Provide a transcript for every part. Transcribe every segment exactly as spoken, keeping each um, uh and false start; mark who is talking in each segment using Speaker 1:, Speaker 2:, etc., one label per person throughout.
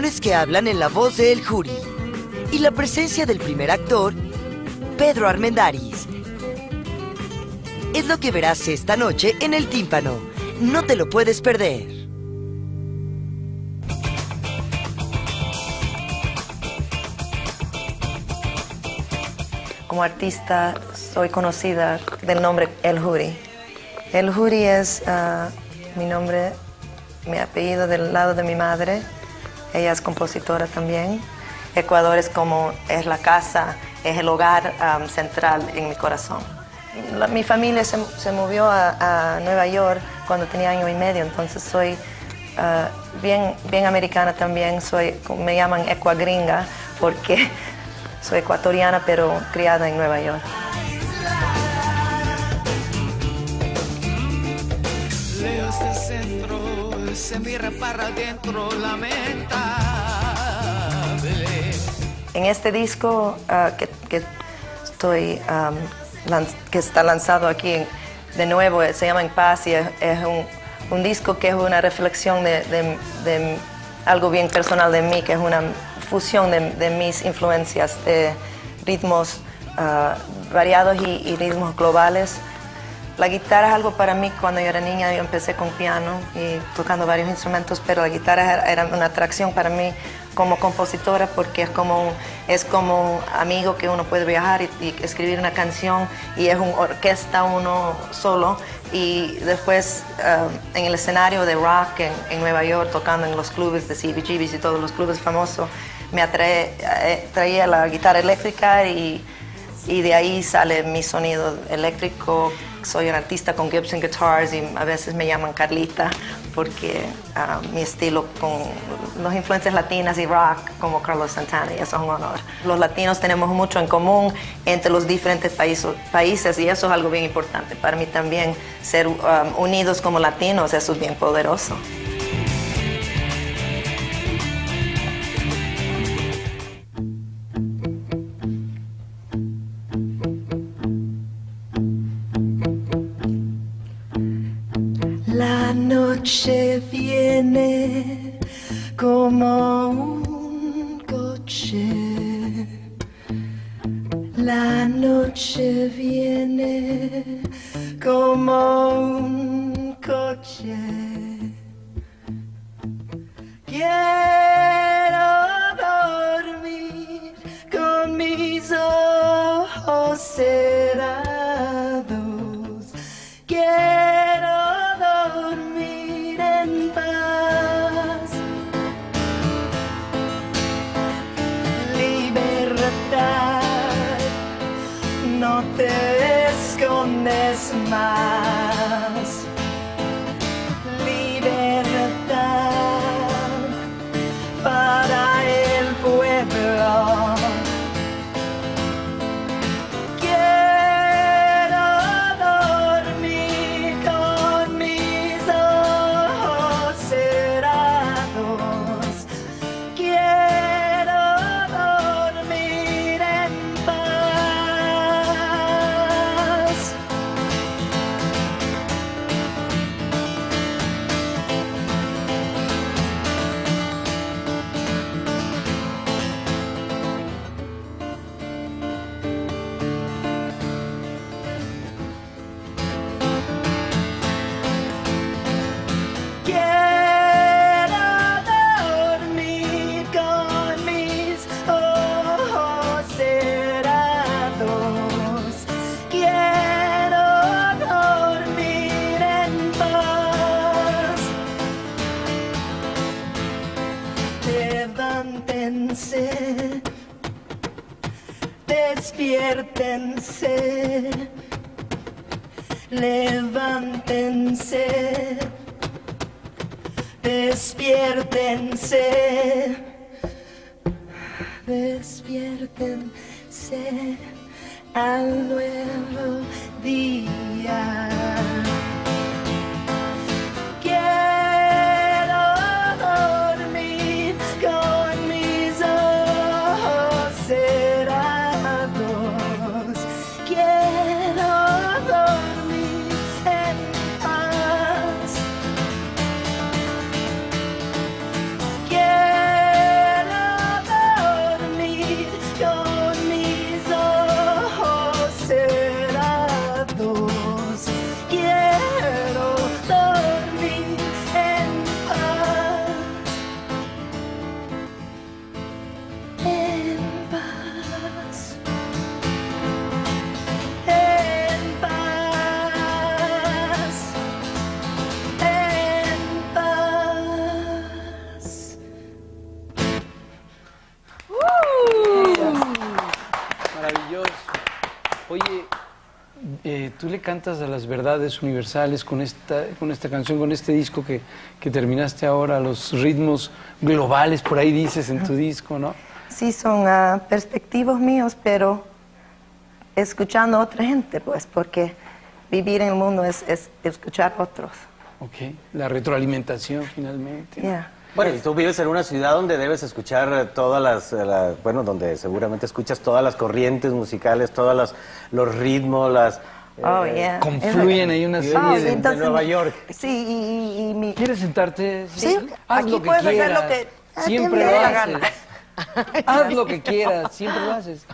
Speaker 1: emociones que hablan en la voz de El Juri y la presencia del primer actor, Pedro Armendáriz. Es lo que verás esta noche en El Tímpano. No te lo puedes perder.
Speaker 2: Como artista soy conocida del nombre El Juri. El Juri es uh, mi nombre, mi apellido del lado de mi madre. Ella es compositora también. Ecuador es como es la casa, es el hogar um, central en mi corazón. La, mi familia se, se movió a, a Nueva York cuando tenía año y medio, entonces soy uh, bien, bien americana también. Soy, me llaman ecuagringa porque soy ecuatoriana pero criada en Nueva York.
Speaker 3: Lejos del centro se mira para adentro lamentable.
Speaker 2: En este disco uh, que, que, estoy, um, que está lanzado aquí de nuevo, se llama En Paz y es, es un, un disco que es una reflexión de, de, de algo bien personal de mí, que es una fusión de, de mis influencias de ritmos uh, variados y, y ritmos globales. La guitarra es algo para mí. Cuando yo era niña yo empecé con piano y tocando varios instrumentos, pero la guitarra era una atracción para mí como compositora porque es como un, es como un amigo que uno puede viajar y, y escribir una canción y es una orquesta uno solo, y después uh, en el escenario de rock en, en Nueva York, tocando en los clubes de C B G B's y todos los clubes famosos, me atrae, eh, traía la guitarra eléctrica y, y de ahí sale mi sonido eléctrico. Soy un artista con Gibson Guitars y a veces me llaman Carlita porque uh, mi estilo con las influencias latinas y rock como Carlos Santana, y eso es un honor. Los latinos tenemos mucho en común entre los diferentes países, países y eso es algo bien importante. Para mí también ser um, unidos como latinos, eso es bien poderoso.
Speaker 4: La noche viene como un coche. La noche viene como un coche. Quiero dormir con mis ojos cerrados. Quiero dormir en paz. Libertad, no te escondes más. Libertad para el pueblo. Levántense, despiértense, levántense, despiértense, despiértense al nuevo día. Yeah.
Speaker 5: eh, tú le cantas a las verdades universales con esta, con esta canción, con este disco que, que terminaste ahora, los ritmos globales, por ahí dices en tu disco, ¿no?
Speaker 2: Sí, son uh, perspectivos míos, pero escuchando a otra gente, pues, porque vivir en el mundo es, es escuchar a otros.
Speaker 5: Ok, la retroalimentación finalmente.
Speaker 2: Yeah.
Speaker 6: Bueno, y tú vives en una ciudad donde debes escuchar todas las, la, bueno, donde seguramente escuchas todas las corrientes musicales, todos los, los ritmos, las...
Speaker 2: Oh,
Speaker 6: eh,
Speaker 2: yeah.
Speaker 5: Confluyen ahí una serie
Speaker 2: Oh,
Speaker 5: de...
Speaker 2: entonces,
Speaker 6: de Nueva York.
Speaker 2: Sí, y, y, y mi...
Speaker 5: ¿Quieres sentarte?
Speaker 2: Sí,
Speaker 5: Haz
Speaker 1: aquí
Speaker 5: lo que
Speaker 1: puedes hacer
Speaker 5: quieras.
Speaker 1: lo que-
Speaker 5: Siempre
Speaker 1: te
Speaker 5: lo
Speaker 1: dé la
Speaker 5: haces.
Speaker 1: gana.
Speaker 5: Haz lo que quieras, siempre lo haces.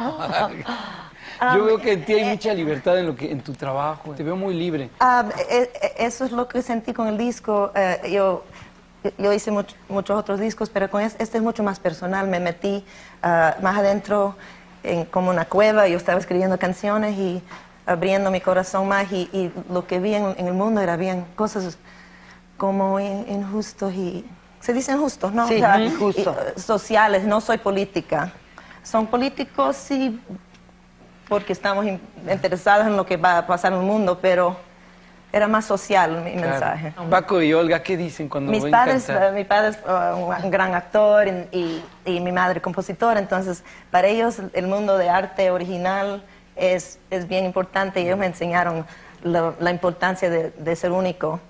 Speaker 5: Yo veo que en ti hay mucha libertad en, lo que, en tu trabajo. Te veo muy libre.
Speaker 2: Ah, e- e- eso es lo que sentí con el disco. Eh, yo, yo hice much- muchos otros discos, pero con este, este es mucho más personal. Me metí ah, más adentro, en, como una cueva. Yo estaba escribiendo canciones y abriendo mi corazón más. Y, y lo que vi en, en el mundo era bien cosas como in- injustos y... Se dicen justos, ¿no?
Speaker 1: Sí,
Speaker 2: O sea,
Speaker 1: injusto.
Speaker 2: y, eh, sociales, no soy política. Son políticos, sí, porque estamos in- interesados en lo que va a pasar en el mundo, pero era más social mi
Speaker 5: Claro.
Speaker 2: mensaje.
Speaker 5: Paco y Olga, ¿qué dicen cuando
Speaker 2: Mis
Speaker 5: ven
Speaker 2: padres,
Speaker 5: cantar?
Speaker 2: eh, mi padre es uh, un gran actor y, y- y mi madre compositora, entonces para ellos el mundo de arte original es, es bien importante y ellos me enseñaron la, la importancia de, de ser único.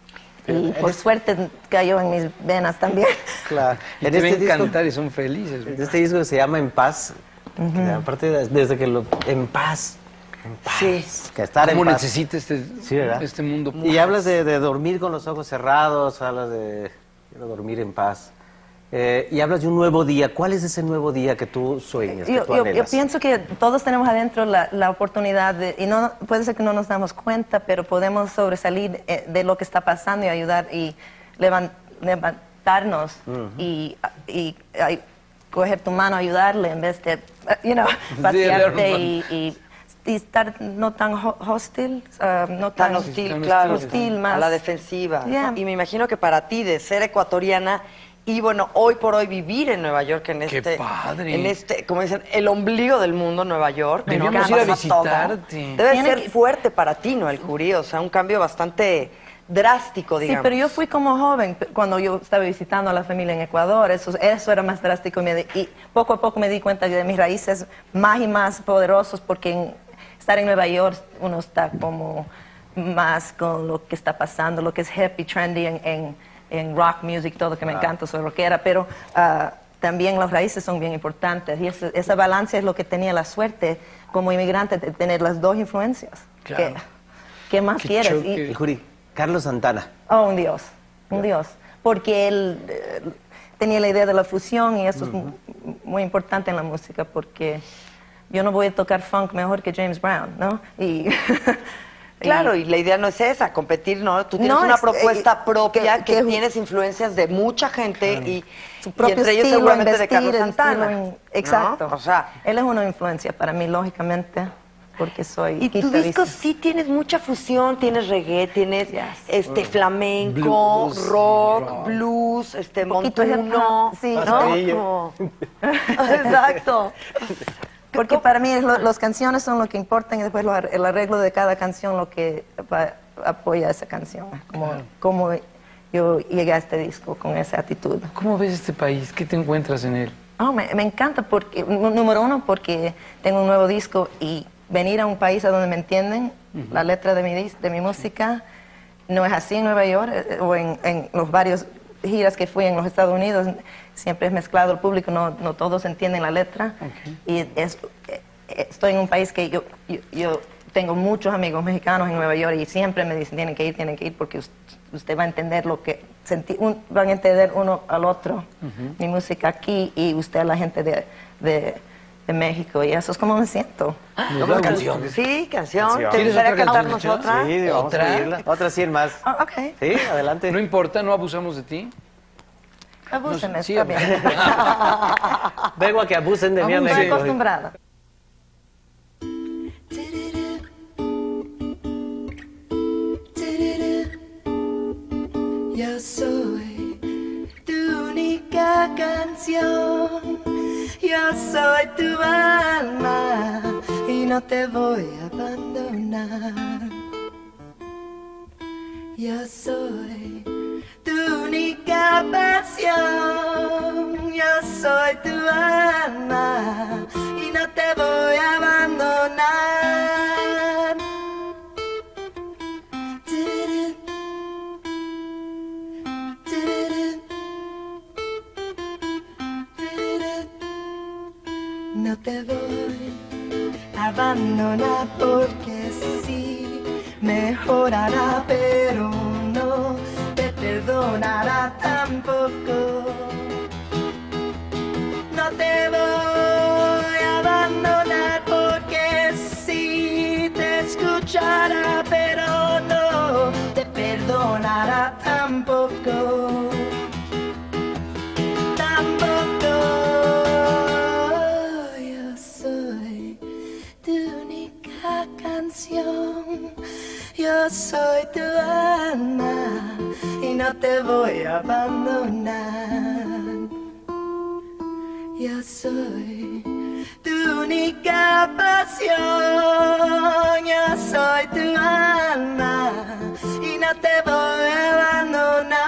Speaker 2: Y por suerte cayó en mis venas también.
Speaker 6: Claro.
Speaker 5: Y
Speaker 6: En
Speaker 5: te
Speaker 6: este
Speaker 5: ven
Speaker 6: disco,
Speaker 5: cantar y son felices.
Speaker 6: en este disco que se llama En Paz, que aparte de- desde que lo... En paz, en paz.
Speaker 1: Sí.
Speaker 6: Que estar en
Speaker 5: ¿Cómo
Speaker 6: paz.
Speaker 5: necesita este,
Speaker 6: Sí, ¿verdad?
Speaker 5: este mundo?
Speaker 6: Y hablas de, de dormir con los ojos cerrados, hablas de quiero dormir en paz. Eh, y hablas de un nuevo día. ¿Cuál es ese nuevo día que tú sueñas, que
Speaker 2: Yo,
Speaker 6: tú
Speaker 2: yo- yo
Speaker 6: anhelas?
Speaker 2: pienso que todos tenemos adentro la, la oportunidad, de, y no puede ser que no nos damos cuenta, pero podemos sobresalir eh, de lo que está pasando y ayudar y levan- levantarnos y, y, ay, coger tu mano, ayudarle en vez de, you know, patearte y, y- y estar no tan ho- hostil, uh, no tan,
Speaker 1: Tan hostil,
Speaker 5: tan
Speaker 1: claro.
Speaker 2: hostil, más
Speaker 1: A la defensiva.
Speaker 2: Yeah.
Speaker 1: Y me imagino que para ti, de ser ecuatoriana y bueno, hoy por hoy vivir en Nueva York, en
Speaker 5: ¡Qué
Speaker 1: este,
Speaker 5: padre!
Speaker 1: en este, como dicen, el ombligo del mundo, Nueva York. ¿no?
Speaker 5: Debíamos
Speaker 1: Que
Speaker 5: ir a
Speaker 1: pasa todo.
Speaker 5: visitarte.
Speaker 1: Debe
Speaker 2: Tiene
Speaker 1: ser
Speaker 2: que-
Speaker 1: fuerte para ti, ¿no? El judío, o sea, un cambio bastante drástico,
Speaker 2: Sí,
Speaker 1: digamos.
Speaker 2: pero yo fui como joven, p- cuando yo estaba visitando a la familia en Ecuador, eso, eso era más drástico y, me di- y poco a poco me di cuenta de mis raíces más y más poderosos porque en, estar en Nueva York uno está como más con lo que está pasando, lo que es hip y trendy en, en, en rock music, todo que me encanta, soy rockera, pero ah, también las raíces son bien importantes y ese- esa balance es lo que tenía la suerte como inmigrante de tener las dos influencias.
Speaker 5: Claro.
Speaker 2: ¿Qué, qué más
Speaker 5: Qué
Speaker 2: quieres?
Speaker 5: choque.
Speaker 2: Y-
Speaker 6: El Juri, Carlos Santana.
Speaker 2: Oh, un dios, un dios. Porque él eh, tenía la idea de la fusión y eso es mu- muy importante en la música porque yo no voy a tocar funk mejor que James Brown, ¿no? Y,
Speaker 1: Claro, y la idea no es esa, competir, ¿no? Tú tienes
Speaker 2: No,
Speaker 1: una
Speaker 2: es,
Speaker 1: propuesta
Speaker 2: eh,
Speaker 1: propia que,
Speaker 2: que- que-
Speaker 1: tienes influencias de mucha gente y,
Speaker 2: su
Speaker 1: y
Speaker 2: propio
Speaker 1: entre ellos
Speaker 2: estilo en
Speaker 1: seguramente de
Speaker 2: vestir,
Speaker 1: Carlos
Speaker 2: el
Speaker 1: Santana.
Speaker 2: estilo en-
Speaker 1: ¿no?
Speaker 2: Exacto.
Speaker 1: O sea,
Speaker 2: él es una influencia para mí, lógicamente, porque soy
Speaker 1: y tu
Speaker 2: guitarrista.
Speaker 1: disco sí tienes mucha fusión, tienes reggae, tienes
Speaker 2: Yes.
Speaker 1: este flamenco,
Speaker 5: Blues,
Speaker 1: rock,
Speaker 5: rock.
Speaker 1: blues, este
Speaker 2: Poquito hip
Speaker 1: montuno,
Speaker 2: hop, sí,
Speaker 1: ¿no?
Speaker 6: Pasadilla.
Speaker 1: Como- Exacto.
Speaker 2: Porque para mí lo- las canciones son lo que importan y después lo ar- el arreglo de cada canción lo que va- apoya esa canción. Como, como yo llegué a este disco con esa actitud.
Speaker 5: ¿Cómo ves este país? ¿Qué te encuentras en él?
Speaker 2: Oh, me, me encanta porque, nú- número uno, porque tengo un nuevo disco y venir a un país a donde me entienden, la letra de mi, dis- de mi música no es así en Nueva York eh, o en, en los varios giras que fui en los Estados Unidos, siempre es mezclado el público, no, no todos entienden la letra.
Speaker 5: Ok.
Speaker 2: Y es, eh, eh, estoy en un país que yo, yo, yo tengo muchos amigos mexicanos en Nueva York y siempre me dicen tienen que ir, tienen que ir porque us- usted va a entender lo que senti- un- van a entender uno al otro mi música aquí y usted a la gente de, de, de México y eso es como me siento.
Speaker 5: Nos da gusto.
Speaker 1: Sí, canción.
Speaker 6: Canción.
Speaker 1: ¿Te
Speaker 5: ¿Quieres
Speaker 1: gustaría
Speaker 5: otra
Speaker 1: cantarnos
Speaker 5: canción?
Speaker 1: otra?
Speaker 6: Sí, vamos
Speaker 5: ¿Otra?
Speaker 6: a pedirla. Otra cien más.
Speaker 2: Oh, ok,
Speaker 6: Sí, adelante.
Speaker 5: No importa, no abusamos de ti.
Speaker 2: abúsenme,
Speaker 5: No, sí,
Speaker 2: está bien.
Speaker 6: Vengo a que abusen de mí,
Speaker 2: Estoy
Speaker 6: amigo.
Speaker 2: acostumbrada.
Speaker 4: Yo soy tu única canción, yo soy tu alma y no no te voy a abandonar. Yo soy tu única pasión, yo soy tu alma y no te voy a abandonar. No te voy a abandonar porque sí, mejorará, pero no te perdonará tampoco. No te voy a abandonar porque sí, te escuchará, pero no te perdonará tampoco. Tampoco. Yo soy tu única canción, yo soy tu alma y no te voy a abandonar. Yo soy tu única pasión, yo soy tu alma y no te voy a abandonar.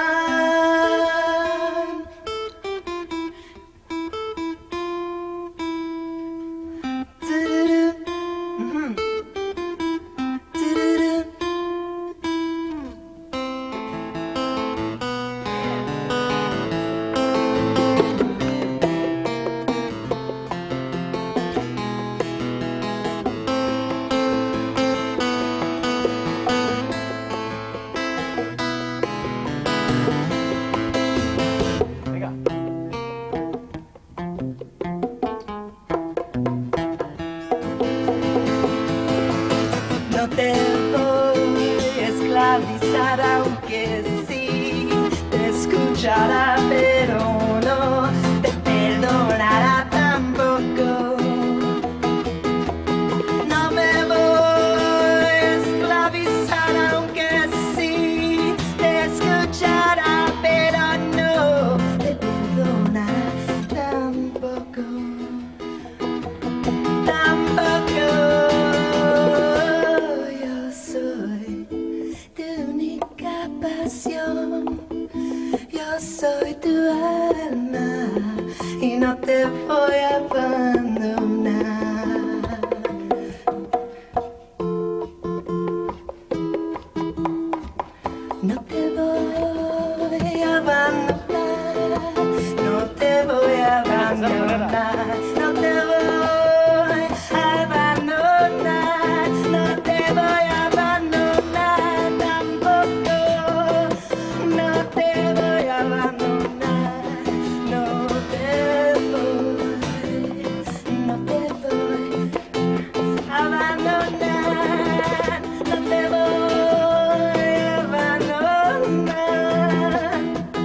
Speaker 4: No te voy a esclavizar, aunque sí te escuchará, pero no te perdonará tampoco. No me voy a esclavizar, aunque sí te escuchará, pero no te perdonará tampoco. Tampoco. Yo soy tu alma y no te voy a abandonar. No te voy a abandonar, no te voy a abandonar, no te voy a abandonar, no te voy a abandonar tampoco. No te voy a abandonar, no te voy, no te voy a abandonar, no te voy a abandonar,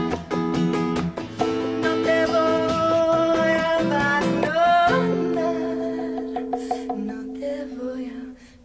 Speaker 4: no te voy a abandonar, no te voy a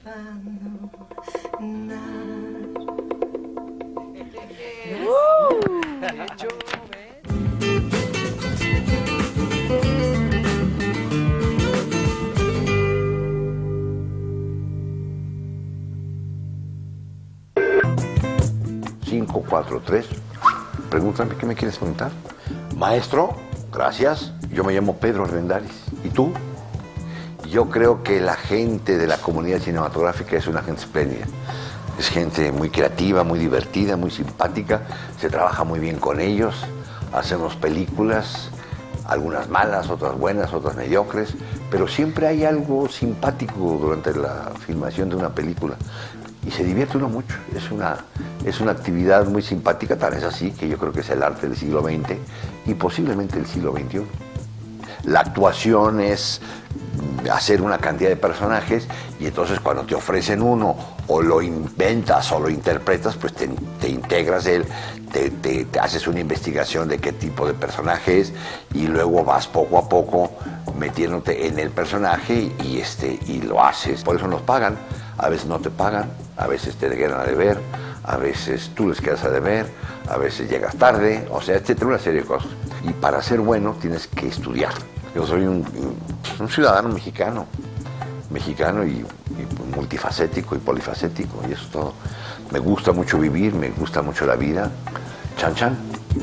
Speaker 7: cinco, cuatro, tres. Pregúntame, ¿qué me quieres preguntar? Maestro, gracias. Yo me llamo Pedro Armendáriz. ¿Y tú? Yo creo que la gente de la comunidad cinematográfica es una gente espléndida. Es gente muy creativa, muy divertida, muy simpática. Se trabaja muy bien con ellos. Hacemos películas, algunas malas, otras buenas, otras mediocres. Pero siempre hay algo simpático durante la filmación de una película. Y se divierte uno mucho. Es una, es una actividad muy simpática, tal es así que yo creo que es el arte del siglo veinte y posiblemente del siglo veintiuno. La actuación es hacer una cantidad de personajes y entonces cuando te ofrecen uno o lo inventas o lo interpretas, pues te, te integras él, te, te, te haces una investigación de qué tipo de personaje es y luego vas poco a poco metiéndote en el personaje y, este, y lo haces. Por eso nos pagan. A veces no te pagan, a veces te quedan a deber, a veces tú les quedas a deber, a veces llegas tarde, o sea, etcétera, una serie de cosas. Y para ser bueno tienes que estudiar. Yo soy un, un ciudadano mexicano. mexicano y, y multifacético y polifacético, y eso es todo. Me gusta mucho vivir, me gusta mucho la vida. Chan, chan.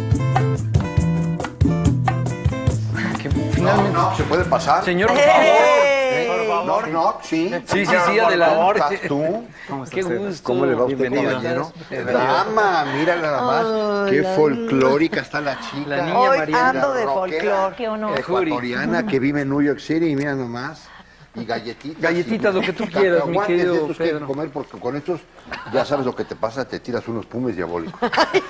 Speaker 5: Que finalmente...
Speaker 7: No, no, ¿se puede pasar?
Speaker 5: Señor, por
Speaker 1: ¡Eh!
Speaker 5: favor.
Speaker 7: Por favor, no, sí.
Speaker 5: Sí, sí, sí, adelante.
Speaker 7: ¿Estás tú?
Speaker 5: Qué gusto.
Speaker 7: ¿Cómo le va a usted,
Speaker 5: Bienvenido.
Speaker 7: caballero?
Speaker 5: Bienvenido.
Speaker 7: Dama, mira nada más. Qué folclórica está la chica.
Speaker 5: La niña
Speaker 1: Hoy
Speaker 5: Mariana.
Speaker 1: ando de
Speaker 7: Rockera,
Speaker 1: folclore.
Speaker 2: Qué honor.
Speaker 7: ecuatoriana que vive en New York City y mira nomás. Y galletitas.
Speaker 5: Galletitas,
Speaker 7: y-
Speaker 5: lo que tú quieras, mi
Speaker 7: Cacahuates
Speaker 5: querido
Speaker 7: de estos que
Speaker 5: Pedro.
Speaker 7: comer porque con estos ya sabes lo que te pasa, te tiras unos pumes diabólicos.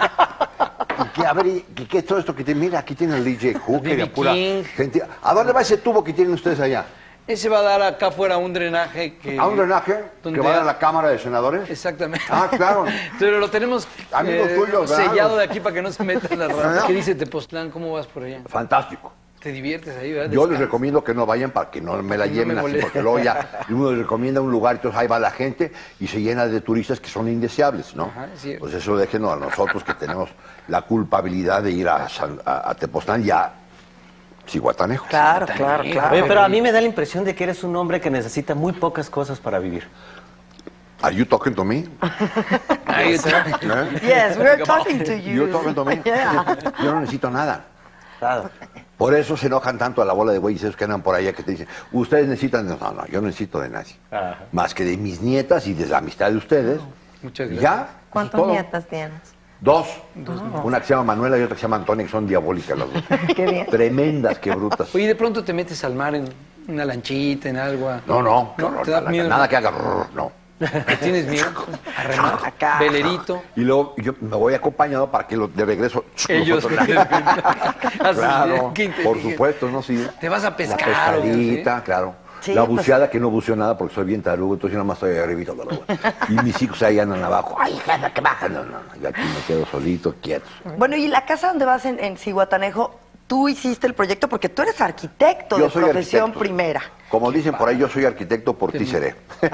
Speaker 7: Y que, a ver, ¿y ¿qué, qué es todo esto que te mira? Aquí tiene el D J Hooker,
Speaker 5: B B
Speaker 7: y pura
Speaker 5: King.
Speaker 7: gente. ¿A dónde va ese tubo que tienen ustedes allá?
Speaker 5: Ese va a dar acá afuera un drenaje que...
Speaker 7: ¿A un drenaje que
Speaker 5: donde
Speaker 7: va a
Speaker 5: ha-
Speaker 7: la Cámara de Senadores?
Speaker 5: Exactamente.
Speaker 7: Ah, claro.
Speaker 5: Pero lo tenemos
Speaker 7: Amigos tuyos, ¿verdad?
Speaker 5: sellado de aquí para que no se metan las ratas.
Speaker 7: Ah.
Speaker 5: ¿Qué dice Tepoztlán? ¿Cómo vas por allá?
Speaker 7: Fantástico.
Speaker 5: Te diviertes ahí, ¿verdad?
Speaker 7: Yo les
Speaker 5: Descansa.
Speaker 7: recomiendo que no vayan para que no me la
Speaker 5: Que no
Speaker 7: lleven
Speaker 5: me
Speaker 7: así,
Speaker 5: moleste.
Speaker 7: porque luego ya uno les recomienda un lugar, entonces ahí va la gente y se llena de turistas que son indeseables, ¿no?
Speaker 5: Ajá, es cierto.
Speaker 7: Pues eso déjenos a nosotros que tenemos la culpabilidad de ir a, San- a, a Tepoztlán y a Zihuatanejo.
Speaker 1: Claro, claro, claro.
Speaker 6: Oye, pero a mí me da la impresión de que eres un hombre que necesita muy pocas cosas para vivir.
Speaker 7: ¿Are you talking to me?
Speaker 5: Ahí está.
Speaker 7: ¿Eh?
Speaker 1: Yes, we're talking to you.
Speaker 7: You talking to me?
Speaker 1: Yeah.
Speaker 7: Yo no necesito nada.
Speaker 6: Claro.
Speaker 7: Por eso se enojan tanto a la bola de güeyes esos que andan por allá que te dicen, ustedes necesitan... No, no, yo no necesito de nadie.
Speaker 6: Ajá.
Speaker 7: Más que de mis nietas y de la amistad de ustedes.
Speaker 5: Muchas
Speaker 7: Y
Speaker 5: gracias.
Speaker 7: ya. eso es
Speaker 2: ¿Cuántas
Speaker 7: todo.
Speaker 2: nietas tienes?
Speaker 7: Dos. Una que se llama Manuela y otra que se llama Antonia, que son diabólicas las dos.
Speaker 2: Qué bien.
Speaker 7: Tremendas, qué brutas.
Speaker 5: Oye, de pronto te metes al mar en una lanchita, en algo. a-
Speaker 7: No, no, qué
Speaker 5: ¿No?
Speaker 7: horror,
Speaker 5: ¿Te da
Speaker 7: nada,
Speaker 5: miedo?
Speaker 7: nada que haga brrr, no.
Speaker 5: ¿Te tienes miedo? A remar.
Speaker 1: Acá.
Speaker 5: Velerito.
Speaker 7: Y luego yo me voy acompañado para que lo, de regreso...
Speaker 5: Ellos.
Speaker 7: nosotros-
Speaker 5: Así,
Speaker 7: Claro,
Speaker 5: qué
Speaker 7: por
Speaker 5: inteligente.
Speaker 7: supuesto, ¿no? Sí.
Speaker 5: ¿Te vas a pescar
Speaker 7: La
Speaker 5: o qué?
Speaker 7: pescadita, claro.
Speaker 1: Sí,
Speaker 7: la
Speaker 1: pues-
Speaker 7: buceada, que no buceo nada porque soy bien tarugo, entonces yo nada más estoy ahí arribita. bla, bla, bla. Y mis hijos ahí andan abajo. ¡Ay, jefa, que baja! No, no, no. Yo aquí me quedo solito, quieto.
Speaker 1: Bueno, y la casa donde vas en, en Zihuatanejo, tú hiciste el proyecto porque tú eres arquitecto de
Speaker 7: soy
Speaker 1: profesión
Speaker 7: arquitecto.
Speaker 1: primera.
Speaker 7: Como dicen por ahí, yo soy arquitecto, por ti seré.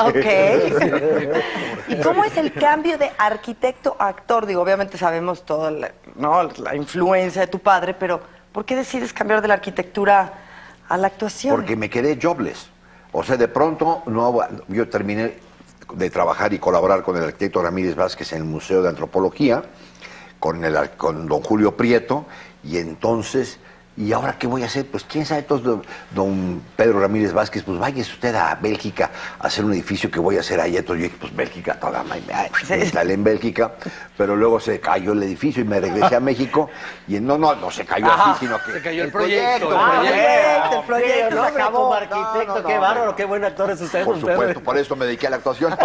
Speaker 1: Ok. ¿Y cómo es el cambio de arquitecto a actor? Digo, obviamente sabemos toda la, ¿no? la influencia de tu padre, pero ¿por qué decides cambiar de la arquitectura a la actuación?
Speaker 7: Porque me quedé jobless. O sea, de pronto, no, yo terminé de trabajar y colaborar con el arquitecto Ramírez Vázquez en el Museo de Antropología, con, el, ar- con don Julio Prieto, y entonces, ¿y ahora qué voy a hacer? Pues quién sabe, entonces don, don Pedro Ramírez Vázquez, pues váyase usted a Bélgica a hacer un edificio que voy a hacer allá. Entonces yo dije, pues Bélgica, toda madre, ay, me instalé en Bélgica, pero luego se cayó el edificio y me regresé a México, y no, no, no se cayó así, sino que...
Speaker 5: Se cayó el proyecto, el
Speaker 1: Ah,
Speaker 5: proyecto.
Speaker 1: proyecto, el proyecto se acabó.
Speaker 6: Como arquitecto,
Speaker 7: No, no,
Speaker 6: qué
Speaker 7: no,
Speaker 6: bárbaro,
Speaker 7: no.
Speaker 6: qué buen actor es usted.
Speaker 7: Por
Speaker 6: don Pedro.
Speaker 7: supuesto, por eso me dediqué a la actuación.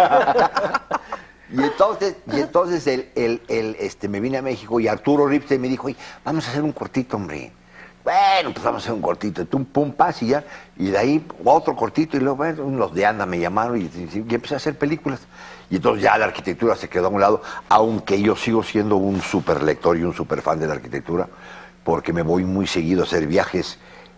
Speaker 7: Y entonces, y entonces el, el, el, este, me vine a México y Arturo Ripstein me dijo, oye, vamos a hacer un cortito, hombre. Bueno, pues vamos a hacer un cortito. Tum, pum, pas y ya. Y de ahí otro cortito y luego, bueno, los de Anda me llamaron y, y, y empecé a hacer películas. Y entonces ya la arquitectura se quedó a un lado, aunque yo sigo siendo un súper lector y un súper fan de la arquitectura, porque me voy muy seguido a hacer viajes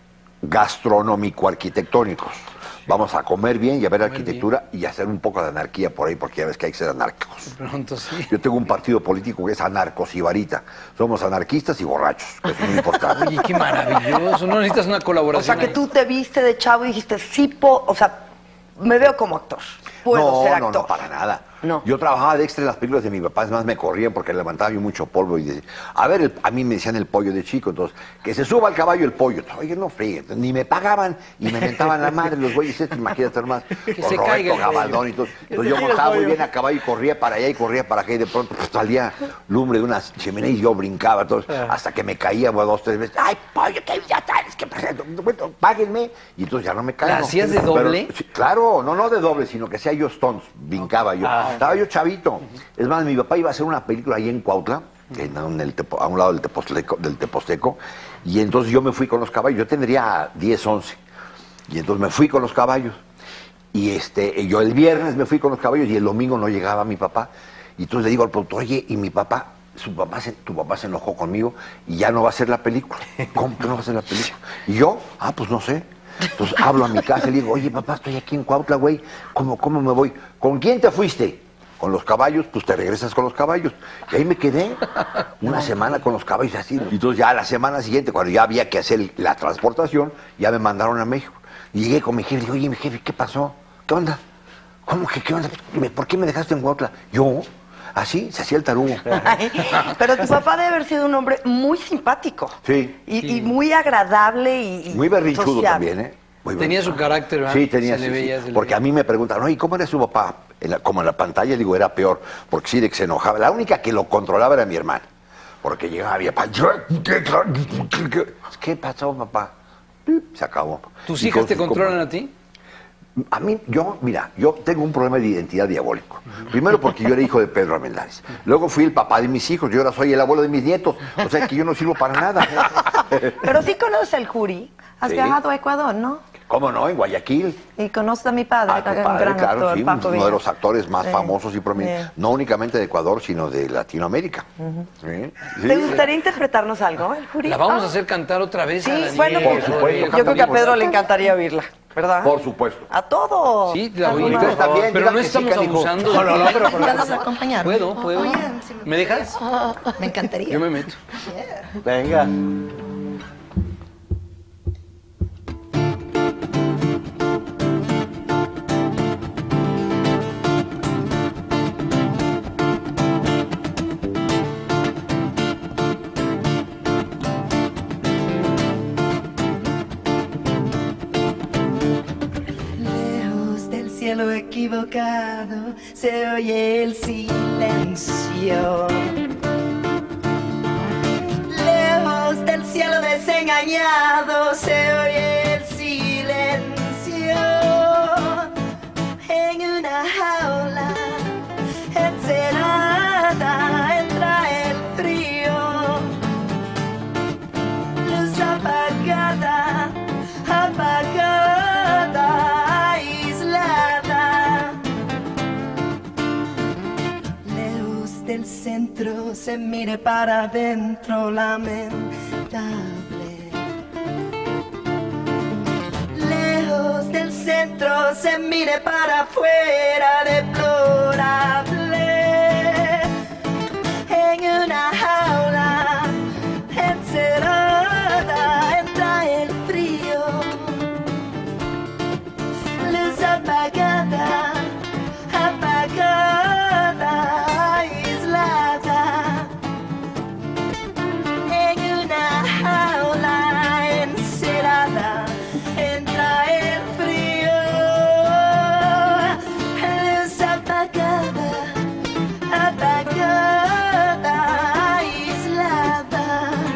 Speaker 7: gastronómico-arquitectónicos. Vamos a comer bien y a ver arquitectura y hacer un poco de anarquía por ahí, porque ya ves que hay que ser anárquicos.
Speaker 5: Pronto sí.
Speaker 7: Yo tengo un partido político que es anarcosibarita. Somos anarquistas y borrachos, que es muy importante.
Speaker 5: Oye, qué maravilloso. No necesitas una
Speaker 1: O
Speaker 5: colaboración.
Speaker 1: sea, que
Speaker 5: ahí.
Speaker 1: tú te viste de chavo y dijiste, sí, po, o sea, me veo como actor. Puedo
Speaker 7: no,
Speaker 1: ser
Speaker 7: no,
Speaker 1: actor.
Speaker 7: no, para nada.
Speaker 1: No.
Speaker 7: Yo trabajaba de extra en las películas de mi papá, es más, me corrían porque levantaba yo mucho polvo y decía, a ver, el- a mí me decían el pollo de chico, entonces, que se suba al caballo el pollo. Oye, no fríe, ni me pagaban y me mentaban la madre los güeyes, estos, imagínate nomás, con
Speaker 5: se
Speaker 7: Roberto
Speaker 5: caiga el
Speaker 7: Gabaldón y todo. Entonces yo montaba muy bien a caballo y corría para allá y corría para acá y de pronto pues, salía lumbre de una chimenea y yo brincaba, entonces, hasta que me caía bueno, dos, tres veces, ay, pollo, que ya sabes, que bueno, páguenme, y entonces ya no me caigo.
Speaker 5: ¿La hacías de doble?
Speaker 7: Pero, sí, claro, no, no de doble, sino que hacía yo stunts, brincaba yo. Estaba yo chavito. Es más, mi papá iba a hacer una película ahí en Cuautla, en, en el Tepo- a un lado del Teposteco, del Teposteco, y entonces yo me fui con los caballos. Yo tendría diez, once. Y entonces me fui con los caballos. Y este, yo el viernes me fui con los caballos y el domingo no llegaba mi papá. Y entonces le digo al productor, oye, y mi papá, su papá se, tu papá se enojó conmigo y ya no va a hacer la película. ¿Cómo que no va a hacer la película? Y yo, ah, pues no sé. Entonces hablo a mi casa y le digo, oye, papá, estoy aquí en Cuautla, güey. ¿Cómo, cómo me voy? ¿Con quién te fuiste? Con los caballos, pues te regresas con los caballos. Y ahí me quedé una semana con los caballos así. Y entonces ya la semana siguiente, cuando ya había que hacer la transportación, ya me mandaron a México. Y llegué con mi jefe y dije, oye, mi jefe, ¿qué pasó? ¿qué onda? ¿Cómo que qué onda? ¿Por qué me dejaste en Huautla? Yo, así, se hacía el tarugo.
Speaker 8: Ay, pero tu papá debe haber sido un hombre muy simpático.
Speaker 7: Sí.
Speaker 8: Y,
Speaker 5: Sí.
Speaker 8: y muy agradable y, y
Speaker 7: Muy berrinchudo
Speaker 8: sociable.
Speaker 7: también, ¿eh? Muy
Speaker 5: Tenía
Speaker 7: berrinchudo.
Speaker 5: su carácter, ¿verdad?
Speaker 7: Sí, tenía,
Speaker 5: Se
Speaker 7: sí,
Speaker 5: le
Speaker 7: sí.
Speaker 5: veía, se le
Speaker 7: Porque
Speaker 5: veía.
Speaker 7: a mí me preguntaron, ¿y cómo era su papá? En la- como en la pantalla, digo, era peor, porque sí, de que se enojaba. La única que lo controlaba era mi hermana. Porque llegaba mi papá, ¿qué pasó, papá? Se acabó.
Speaker 5: ¿Tus
Speaker 7: Y
Speaker 5: hijas
Speaker 7: con
Speaker 5: te
Speaker 7: sus
Speaker 5: controlan
Speaker 7: copas.
Speaker 5: a ti?
Speaker 7: A mí, yo, mira, yo tengo un problema de identidad diabólico. Primero porque yo era hijo de Pedro Armendáriz. Luego fui el papá de mis hijos, yo ahora soy el abuelo de mis nietos. O sea que yo no sirvo para nada.
Speaker 8: Pero sí conoces al Juri.
Speaker 2: Has
Speaker 7: Sí.
Speaker 2: viajado a Ecuador, ¿no?
Speaker 7: ¿Cómo no? En Guayaquil.
Speaker 2: Y conoces a mi padre,
Speaker 7: Ah, tu
Speaker 2: un
Speaker 7: padre,
Speaker 2: gran
Speaker 7: claro,
Speaker 2: actor,
Speaker 7: sí,
Speaker 2: Paco
Speaker 7: uno de
Speaker 2: Villa.
Speaker 7: los actores más
Speaker 2: Sí.
Speaker 7: famosos y prominentes,
Speaker 2: Sí.
Speaker 7: no únicamente de Ecuador, sino de Latinoamérica. Sí, sí.
Speaker 8: ¿Te gustaría interpretarnos algo, el Juri?
Speaker 5: La vamos a
Speaker 8: Ah.
Speaker 5: hacer cantar otra vez.
Speaker 8: Sí,
Speaker 5: a Daniel,
Speaker 8: bueno,
Speaker 7: Por
Speaker 8: porque
Speaker 7: supuesto,
Speaker 8: yo creo que a
Speaker 7: cantamos.
Speaker 8: Pedro le encantaría oírla, ¿verdad?
Speaker 7: Por supuesto.
Speaker 8: A todos.
Speaker 5: Sí, la
Speaker 8: A
Speaker 5: voy a
Speaker 8: todos.
Speaker 7: Ustedes también,
Speaker 5: Pero
Speaker 7: digan
Speaker 5: no
Speaker 7: que sí,
Speaker 5: estamos
Speaker 7: canijo.
Speaker 5: abusando.
Speaker 7: No, no, no, pero por
Speaker 2: ¿Puedes acompañarme?
Speaker 5: ¿Puedo? ¿Puedo?
Speaker 2: Oye, si
Speaker 5: ¿Me dejas?
Speaker 2: Me encantaría.
Speaker 5: Yo me meto.
Speaker 6: Venga.
Speaker 4: Lejos del cielo equivocado se oye el silencio. Lejos del cielo desengañado se oye el silencio. En una jaula encerrada entra el frío. Luz apagada, apagada, aislada. Lejos del centro se mire para adentro, lamentable. Lejos del centro se mire para afuera, deplorable. En una jaula encerrada entra el frío. Luz apagada, apagada, aislada. En una jaula encerrada entra el frío. Luz apagada, apagada, aislada.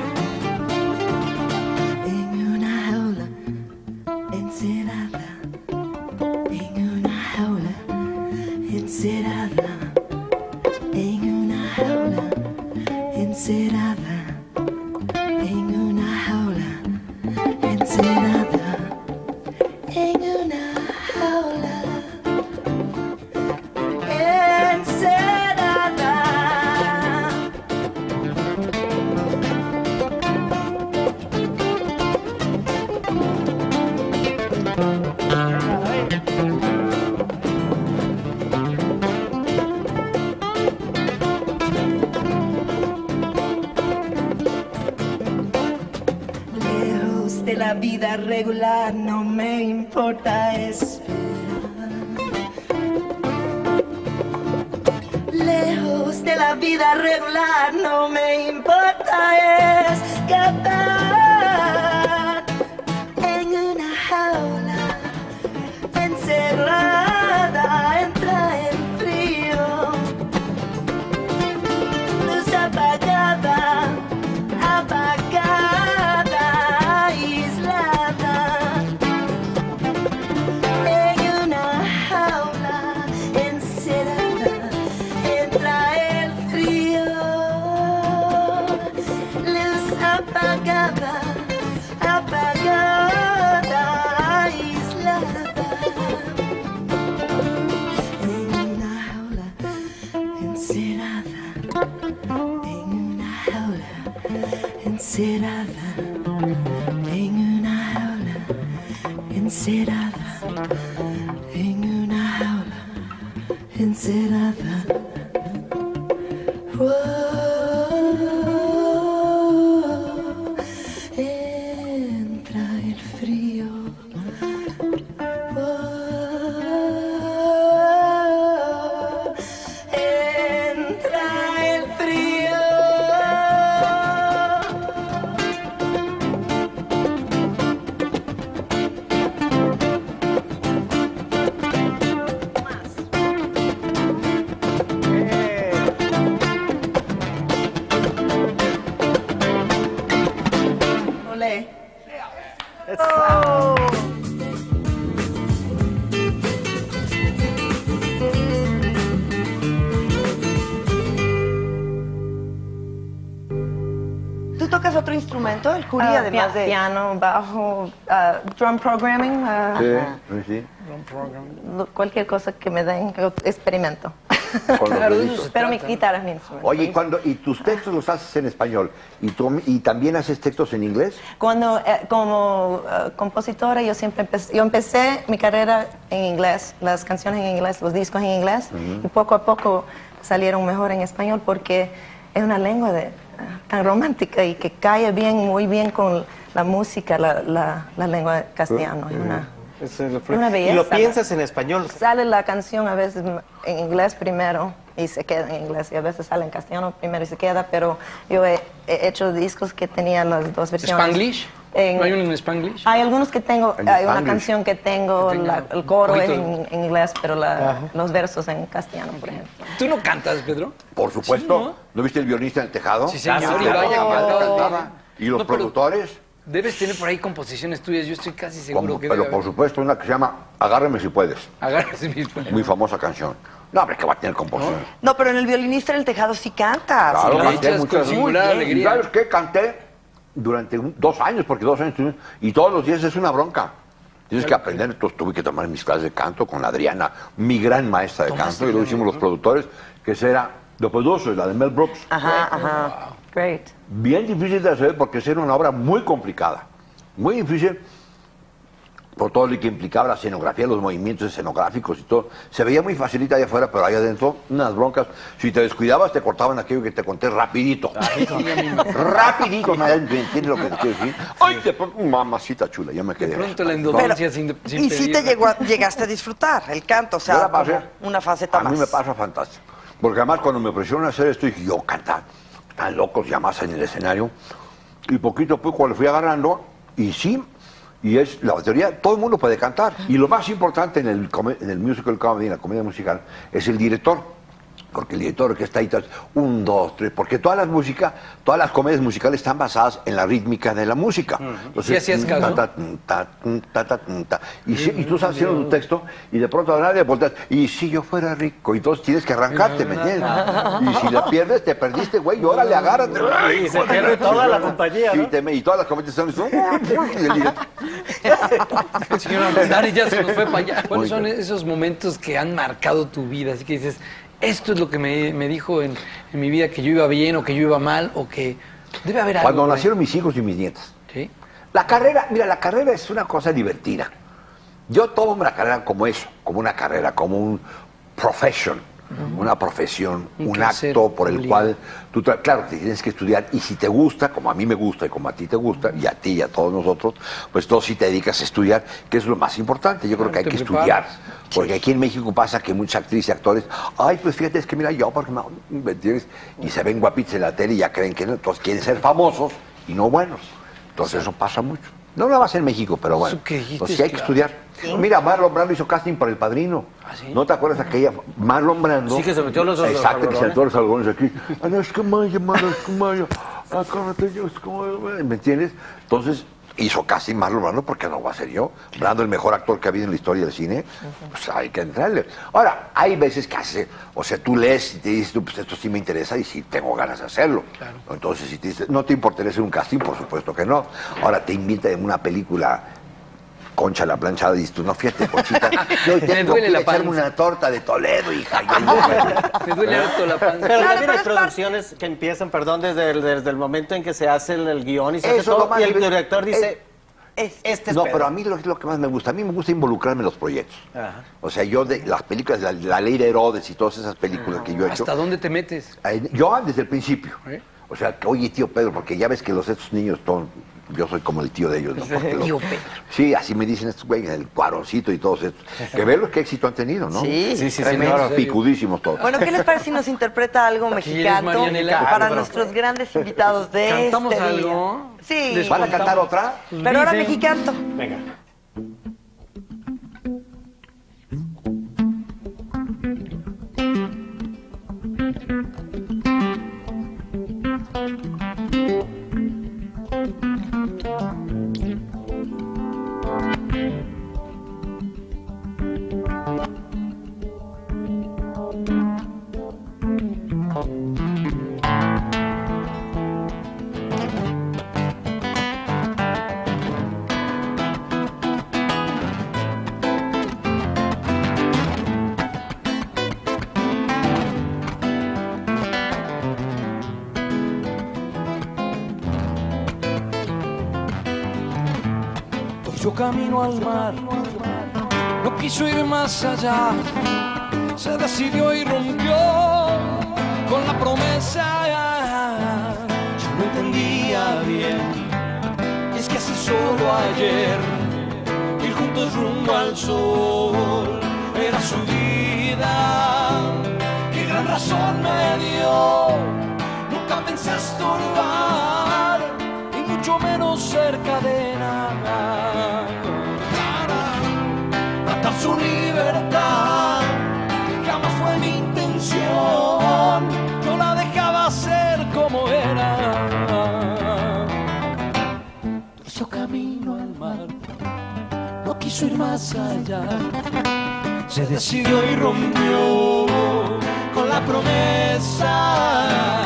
Speaker 4: En una jaula encerrada. En una jaula encerrada. En una jaula encerrada. En una jaula encerrada. En una jaula encerrada. Lejos de la vida regular no me importa esperar. Lejos de la vida regular no me importa escapar. En una jaula encerrada entra el frío. Luz apagada, apagada, aislada. En una jaula encerrada entra el frío. Luz apagada, apagada, aislada. En una jaula encerrada. En una jaula encerrada. En una jaula encerrada. En una jaula encerrada. Wow. Entra el frío. Wow.
Speaker 8: instrumento, el Juri,
Speaker 2: Ah,
Speaker 8: además
Speaker 2: pia-
Speaker 8: de...?
Speaker 2: piano, bajo, ah, drum programming, ah,
Speaker 7: Sí,
Speaker 2: ah,
Speaker 7: sí, sí.
Speaker 2: lo- cualquier cosa que me den, yo experimento.
Speaker 7: Con los
Speaker 5: Claro, de eso
Speaker 7: deditos.
Speaker 5: se
Speaker 2: Pero mi
Speaker 5: trata, ¿no?
Speaker 2: guitarra es mi instrumento.
Speaker 7: Oye, ¿y, cuando, ¿y tus textos los haces en español? ¿Y, tú, y también haces textos en inglés?
Speaker 2: Cuando, eh, como eh, compositora, yo siempre empecé, yo empecé mi carrera en inglés, las canciones en inglés, los discos en inglés, y poco a poco salieron mejor en español porque es una lengua de, tan romántica y que cae bien, muy bien con la música, la, la, la lengua castellana. Es una,
Speaker 6: Es el-
Speaker 2: es una belleza.
Speaker 6: Y lo piensas en español.
Speaker 2: Sale la canción a veces en inglés primero y se queda en inglés, y a veces sale en castellano primero y se queda, pero yo he, he hecho discos que tenían las dos versiones.
Speaker 5: ¿Spanglish?
Speaker 2: En-
Speaker 5: ¿No hay uno en Spanglish?
Speaker 2: Hay algunos que tengo,
Speaker 7: En
Speaker 2: hay una
Speaker 7: Spanglish.
Speaker 2: canción que tengo,
Speaker 5: Que tenga
Speaker 2: la- el coro es
Speaker 5: poquito-
Speaker 2: en, en inglés, pero la- los versos en castellano, por ejemplo.
Speaker 5: ¿Tú no cantas, Pedro?
Speaker 7: Por supuesto.
Speaker 5: Sí, ¿no?
Speaker 7: ¿no? viste el violinista en el tejado?
Speaker 5: Sí, señor,
Speaker 7: Ah,
Speaker 5: y
Speaker 7: claro,
Speaker 5: vaya que
Speaker 7: cantaba.
Speaker 5: cantaba.
Speaker 7: ¿Y los
Speaker 5: No, pero-
Speaker 7: productores?
Speaker 5: Debes tener por ahí composiciones tuyas, yo estoy casi seguro
Speaker 7: Como-
Speaker 5: que
Speaker 7: pero
Speaker 5: debe
Speaker 7: por
Speaker 5: haber.
Speaker 7: supuesto una que se llama Agárrame si puedes.
Speaker 5: Agárrate mis
Speaker 7: Muy famosa canción. No, hombre, que va a tener composición.
Speaker 8: No, pero en el violinista en el tejado sí canta.
Speaker 7: Claro,
Speaker 5: le
Speaker 7: canté
Speaker 5: echas
Speaker 7: muchas-
Speaker 5: con singular
Speaker 7: Muy bien.
Speaker 5: alegría.
Speaker 7: ¿Y sabes qué? Canté durante un- dos años, porque dos años tuvimos- y todos los días es una bronca. Tienes que aprender, entonces tuve que tomar mis clases de canto con la Adriana, mi gran maestra de canto, y lo hicimos los productores, que esa era The Producers, la de Mel Brooks.
Speaker 8: Ajá, ajá.
Speaker 2: Great.
Speaker 7: Bien difícil de hacer porque esa era una obra muy complicada, muy difícil por todo lo que implicaba la escenografía, los movimientos escenográficos y todo. Se veía muy facilita allá afuera, pero ahí adentro unas broncas. Si te descuidabas, te cortaban aquello que te conté rapidito. rapidito, nadie entiende lo que te quiero decir. Ay, de pronto, mamacita chula, ya me
Speaker 5: De
Speaker 7: quedé.
Speaker 5: pronto la
Speaker 8: Pero,
Speaker 5: indulgencia sin, sin
Speaker 8: y sí te
Speaker 5: pedirla.
Speaker 8: llegó a- llegaste a disfrutar el canto, o
Speaker 7: Yo
Speaker 8: sea,
Speaker 7: la pasé.
Speaker 8: como una faceta
Speaker 7: A
Speaker 8: más.
Speaker 7: mí me pasa fantástico. Porque además cuando me ofrecieron hacer esto, dije, yo cantar, tan locos ya más en el escenario. Y poquito a poco le fui agarrando, y sí, y es la teoría, todo el mundo puede cantar. Y lo más importante en el, come- en el musical comedy, en la comedia musical, es el director. Porque el director que está ahí, está, un, dos, tres, porque todas las músicas, todas las comedias musicales están basadas en la rítmica de la música.
Speaker 5: ¿Sí hacías caso?
Speaker 7: ta, ta, ta, ta, ta, ta, ta. Y, si- y tú estás haciendo tu texto y de pronto a nadie volteas, y si yo fuera rico, y entonces tienes que arrancarte, ¿me entiendes? Y si la pierdes, te perdiste, güey, y órale, agárrate.
Speaker 6: Y se pierde toda la compañía,
Speaker 7: Sí,
Speaker 6: ¿no?
Speaker 7: te me- y todas las comedias están... y el director,
Speaker 5: El señor Armendariz ya se nos fue para allá. ¿Cuáles
Speaker 7: Muy
Speaker 5: son
Speaker 7: bien.
Speaker 5: esos momentos que han marcado tu vida? Así que dices, esto es lo que me, me dijo en, en mi vida, que yo iba bien o que yo iba mal o que debe haber algo.
Speaker 7: Cuando
Speaker 5: por ahí.
Speaker 7: nacieron mis hijos y mis nietas.
Speaker 5: ¿Sí?
Speaker 7: La carrera, mira, la carrera es una cosa divertida. Yo tomo la carrera como eso, como una carrera, como un profession, una profesión,
Speaker 5: Un
Speaker 7: un,
Speaker 5: quehacer
Speaker 7: acto por el
Speaker 5: obligado.
Speaker 7: cual tú, tra- claro, te tienes que estudiar y si te gusta, como a mí me gusta y como a ti te gusta, y a ti y a todos nosotros, pues tú sí te dedicas a estudiar, que es lo más importante. Yo creo
Speaker 5: Claro,
Speaker 7: que hay
Speaker 5: te
Speaker 7: que
Speaker 5: preparas.
Speaker 7: estudiar. Porque aquí en México pasa que muchas actrices y actores, ay, pues fíjate, es que mira yo, porque no, ¿me entiendes? Y se ven guapitos en la tele y ya creen que no, entonces quieren ser famosos y no buenos. Entonces eso pasa mucho. No nada más en México, pero bueno.
Speaker 5: Eso que dijiste
Speaker 7: Entonces sí hay
Speaker 5: es
Speaker 7: que
Speaker 5: claro.
Speaker 7: estudiar. Mira, Marlon Brando hizo casting para El Padrino.
Speaker 5: ¿Ah, sí?
Speaker 7: ¿No te acuerdas aquella? Marlon Brando.
Speaker 6: Sí, que se metió los- los
Speaker 7: Exacto, que se
Speaker 6: algodones.
Speaker 7: metió los algodones aquí. Ah, no, es que Maya, mano, es que Maya. Acárrate yo, es que Maya. ¿Me entiendes? Entonces hizo casting Marlon Brando porque no va a ser yo. Brando, el mejor actor que ha habido en la historia del cine. Pues hay que entrarle. Ahora, hay veces que hace, o sea, tú lees y te dices, tú, pues esto sí me interesa y sí tengo ganas de hacerlo.
Speaker 5: Claro.
Speaker 7: Entonces, si te dices, no te importaría hacer un casting, por supuesto que no. Ahora te invita en una película Concha la planchada y dices tú, no, fíjate, Conchita, yo
Speaker 5: Me
Speaker 7: tengo
Speaker 5: duele
Speaker 7: que
Speaker 5: la
Speaker 7: echarme
Speaker 5: panza.
Speaker 7: una torta de Toledo, hija. Yo no-
Speaker 5: Me duele harto la panza.
Speaker 6: Pero
Speaker 8: Claro,
Speaker 6: también
Speaker 8: pero
Speaker 6: hay
Speaker 8: es parte-
Speaker 6: producciones que empiezan, perdón, desde el, desde el momento en que se hace el, el guión y se hace
Speaker 7: Eso es lo
Speaker 6: todo,
Speaker 7: más
Speaker 6: y el
Speaker 7: divertido.
Speaker 6: director dice,
Speaker 7: Eh,
Speaker 8: Es-
Speaker 6: este es
Speaker 7: No,
Speaker 6: Pedro.
Speaker 7: pero a mí lo, es lo que más me gusta. A mí me gusta involucrarme en los proyectos.
Speaker 6: Ajá.
Speaker 7: O sea, yo de las películas, la, la Ley de Herodes y todas esas películas que yo he hecho.
Speaker 5: ¿Hasta dónde te metes?
Speaker 7: ahí- Yo desde el principio.
Speaker 5: ¿Eh?
Speaker 7: O sea, que, oye, tío Pedro, porque ya ves que los estos niños, todos, yo soy como el tío de ellos. ¿no? Porque los-
Speaker 5: Tío Pedro.
Speaker 7: Sí, así me dicen estos güeyes, el cuaroncito y todos estos. Que ven los que éxito han tenido, ¿no?
Speaker 8: Sí,
Speaker 6: Sí, sí,
Speaker 8: tremendo.
Speaker 6: señor.
Speaker 7: Picudísimos todos.
Speaker 8: Bueno, ¿qué les parece si nos interpreta algo mexicano
Speaker 5: Marianela?
Speaker 8: para
Speaker 6: Claro.
Speaker 8: nuestros grandes invitados de
Speaker 5: ¿Cantamos
Speaker 8: este día?
Speaker 5: algo?
Speaker 8: Sí,
Speaker 5: Les
Speaker 7: ¿Van a cantar otra?
Speaker 8: pero ahora
Speaker 5: Dicen-
Speaker 8: mexicanto.
Speaker 6: Venga.
Speaker 3: camino al mar, no quiso ir más allá, se decidió y rompió con la promesa. Yo no entendía bien, y es que así solo ayer, ir juntos rumbo al sol, era su vida. Qué gran razón me dio, nunca pensé estorbar, y mucho menos ser cadena. Matar su libertad jamás fue mi intención, yo la dejaba ser como era. Torció camino al mar, no quiso ir más allá, se decidió y rompió con la promesa.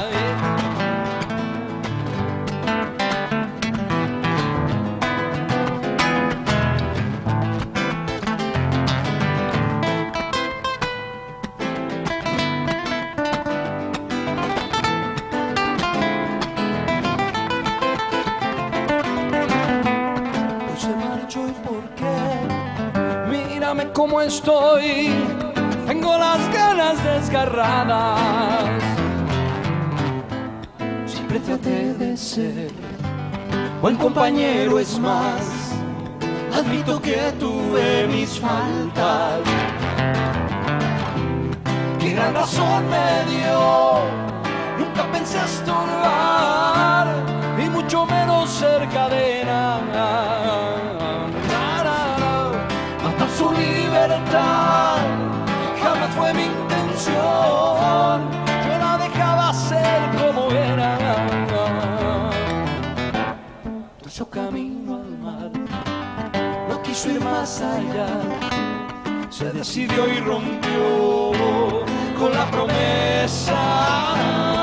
Speaker 3: Cómo estoy, tengo las ganas desgarradas. Siempre traté de ser buen compañero, es más, admito que tuve mis faltas. Qué gran razón me dio, nunca pensé estorbar, y mucho menos ser cadena. Su libertad jamás fue mi intención, yo la dejaba ser como era. Torció camino al mar, no quiso ir más allá, se decidió y rompió con la promesa.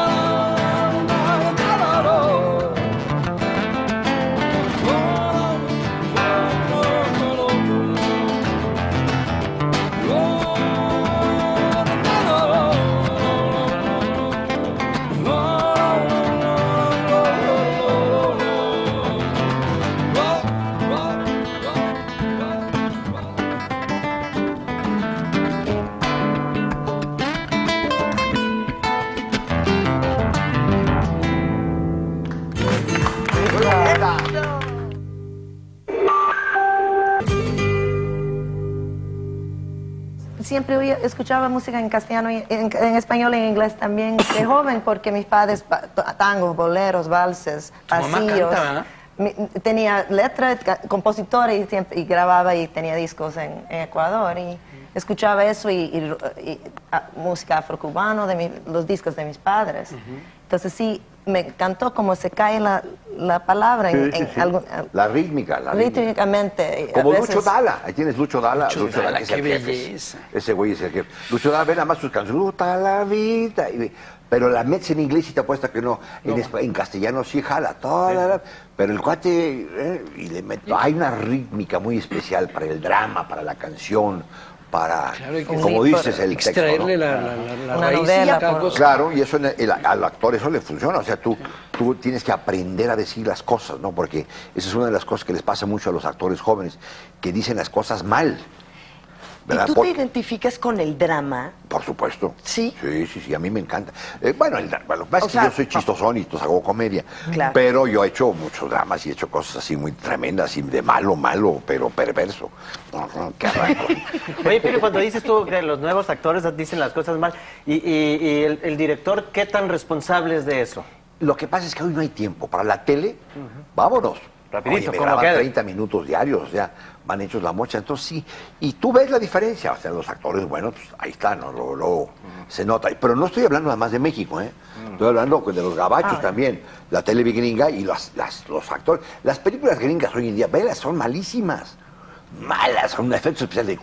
Speaker 2: Siempre oía, escuchaba música en castellano, y en, en español y en inglés también de joven, porque mis padres, tangos, boleros, valses, pasillos. Mi, tenía letra, compositor y, siempre, y grababa y tenía discos en, en Ecuador y escuchaba eso y, y, y a, música afrocubana, de mi, los discos de mis padres. Uh-huh. Entonces sí, me encantó cómo se cae la, la palabra en,
Speaker 7: sí,
Speaker 2: en
Speaker 7: sí, sí.
Speaker 2: algo.
Speaker 7: La rítmica, la
Speaker 2: rítmicamente.
Speaker 7: Rítmica. Como
Speaker 2: veces...
Speaker 7: Lucho Dalla, ahí tienes Lucho Dalla.
Speaker 5: Lucho,
Speaker 7: Lucho
Speaker 5: Dalla,
Speaker 7: Dalla,
Speaker 5: qué
Speaker 7: es
Speaker 5: belleza.
Speaker 7: Jefe. Ese güey es el jefe. Lucho Dalla, ve nada más sus canciones, Luta la vida. Y, pero la metes en inglés y te apuesta que no. no. En, en castellano sí jala toda. Sí. Pero el cuate, eh, y le meto, hay una rítmica muy especial para el drama, para la canción. Para,
Speaker 5: claro,
Speaker 7: como
Speaker 5: sí,
Speaker 7: dices, el texto,
Speaker 5: extraerle
Speaker 7: ¿no?
Speaker 5: la, la, la, la raíz
Speaker 2: novela,
Speaker 5: por...
Speaker 7: Claro, y eso en el, el, al actor eso le funciona, o sea, tú, tú tienes que aprender a decir las cosas, ¿no? Porque esa es una de las cosas que les pasa mucho a los actores jóvenes, que dicen las cosas mal.
Speaker 1: ¿verdad? ¿Y tú por... te identificas con el drama?
Speaker 7: Por supuesto.
Speaker 1: ¿Sí?
Speaker 7: Sí, sí, sí, a mí me encanta. Eh, bueno, el drama, lo que pasa es que
Speaker 1: sea,
Speaker 7: yo soy chistosón y entonces hago comedia.
Speaker 1: Claro.
Speaker 7: Pero yo he hecho muchos dramas y he hecho cosas así muy tremendas, y de malo, malo, pero perverso. Qué arranco.
Speaker 6: Oye, pero cuando dices tú que los nuevos actores dicen las cosas mal, y, y, y el, el director, ¿qué tan responsable es de eso?
Speaker 7: Lo que pasa es que hoy no hay tiempo. Para la tele, uh-huh. vámonos.
Speaker 6: Rapidito,
Speaker 7: Oye, me
Speaker 6: como
Speaker 7: graban
Speaker 6: quede.
Speaker 7: treinta minutos diarios, o sea, van hechos la mocha, entonces sí. Y tú ves la diferencia, o sea, los actores, bueno, pues ahí están, ¿no? Luego, luego uh-huh. se nota. Pero no estoy hablando nada más de México, ¿eh? Uh-huh. Estoy hablando de los gabachos ah, también, la tele gringa y las, las, los actores. Las películas gringas hoy en día, velas, son malísimas. Malas, son un efecto especial de...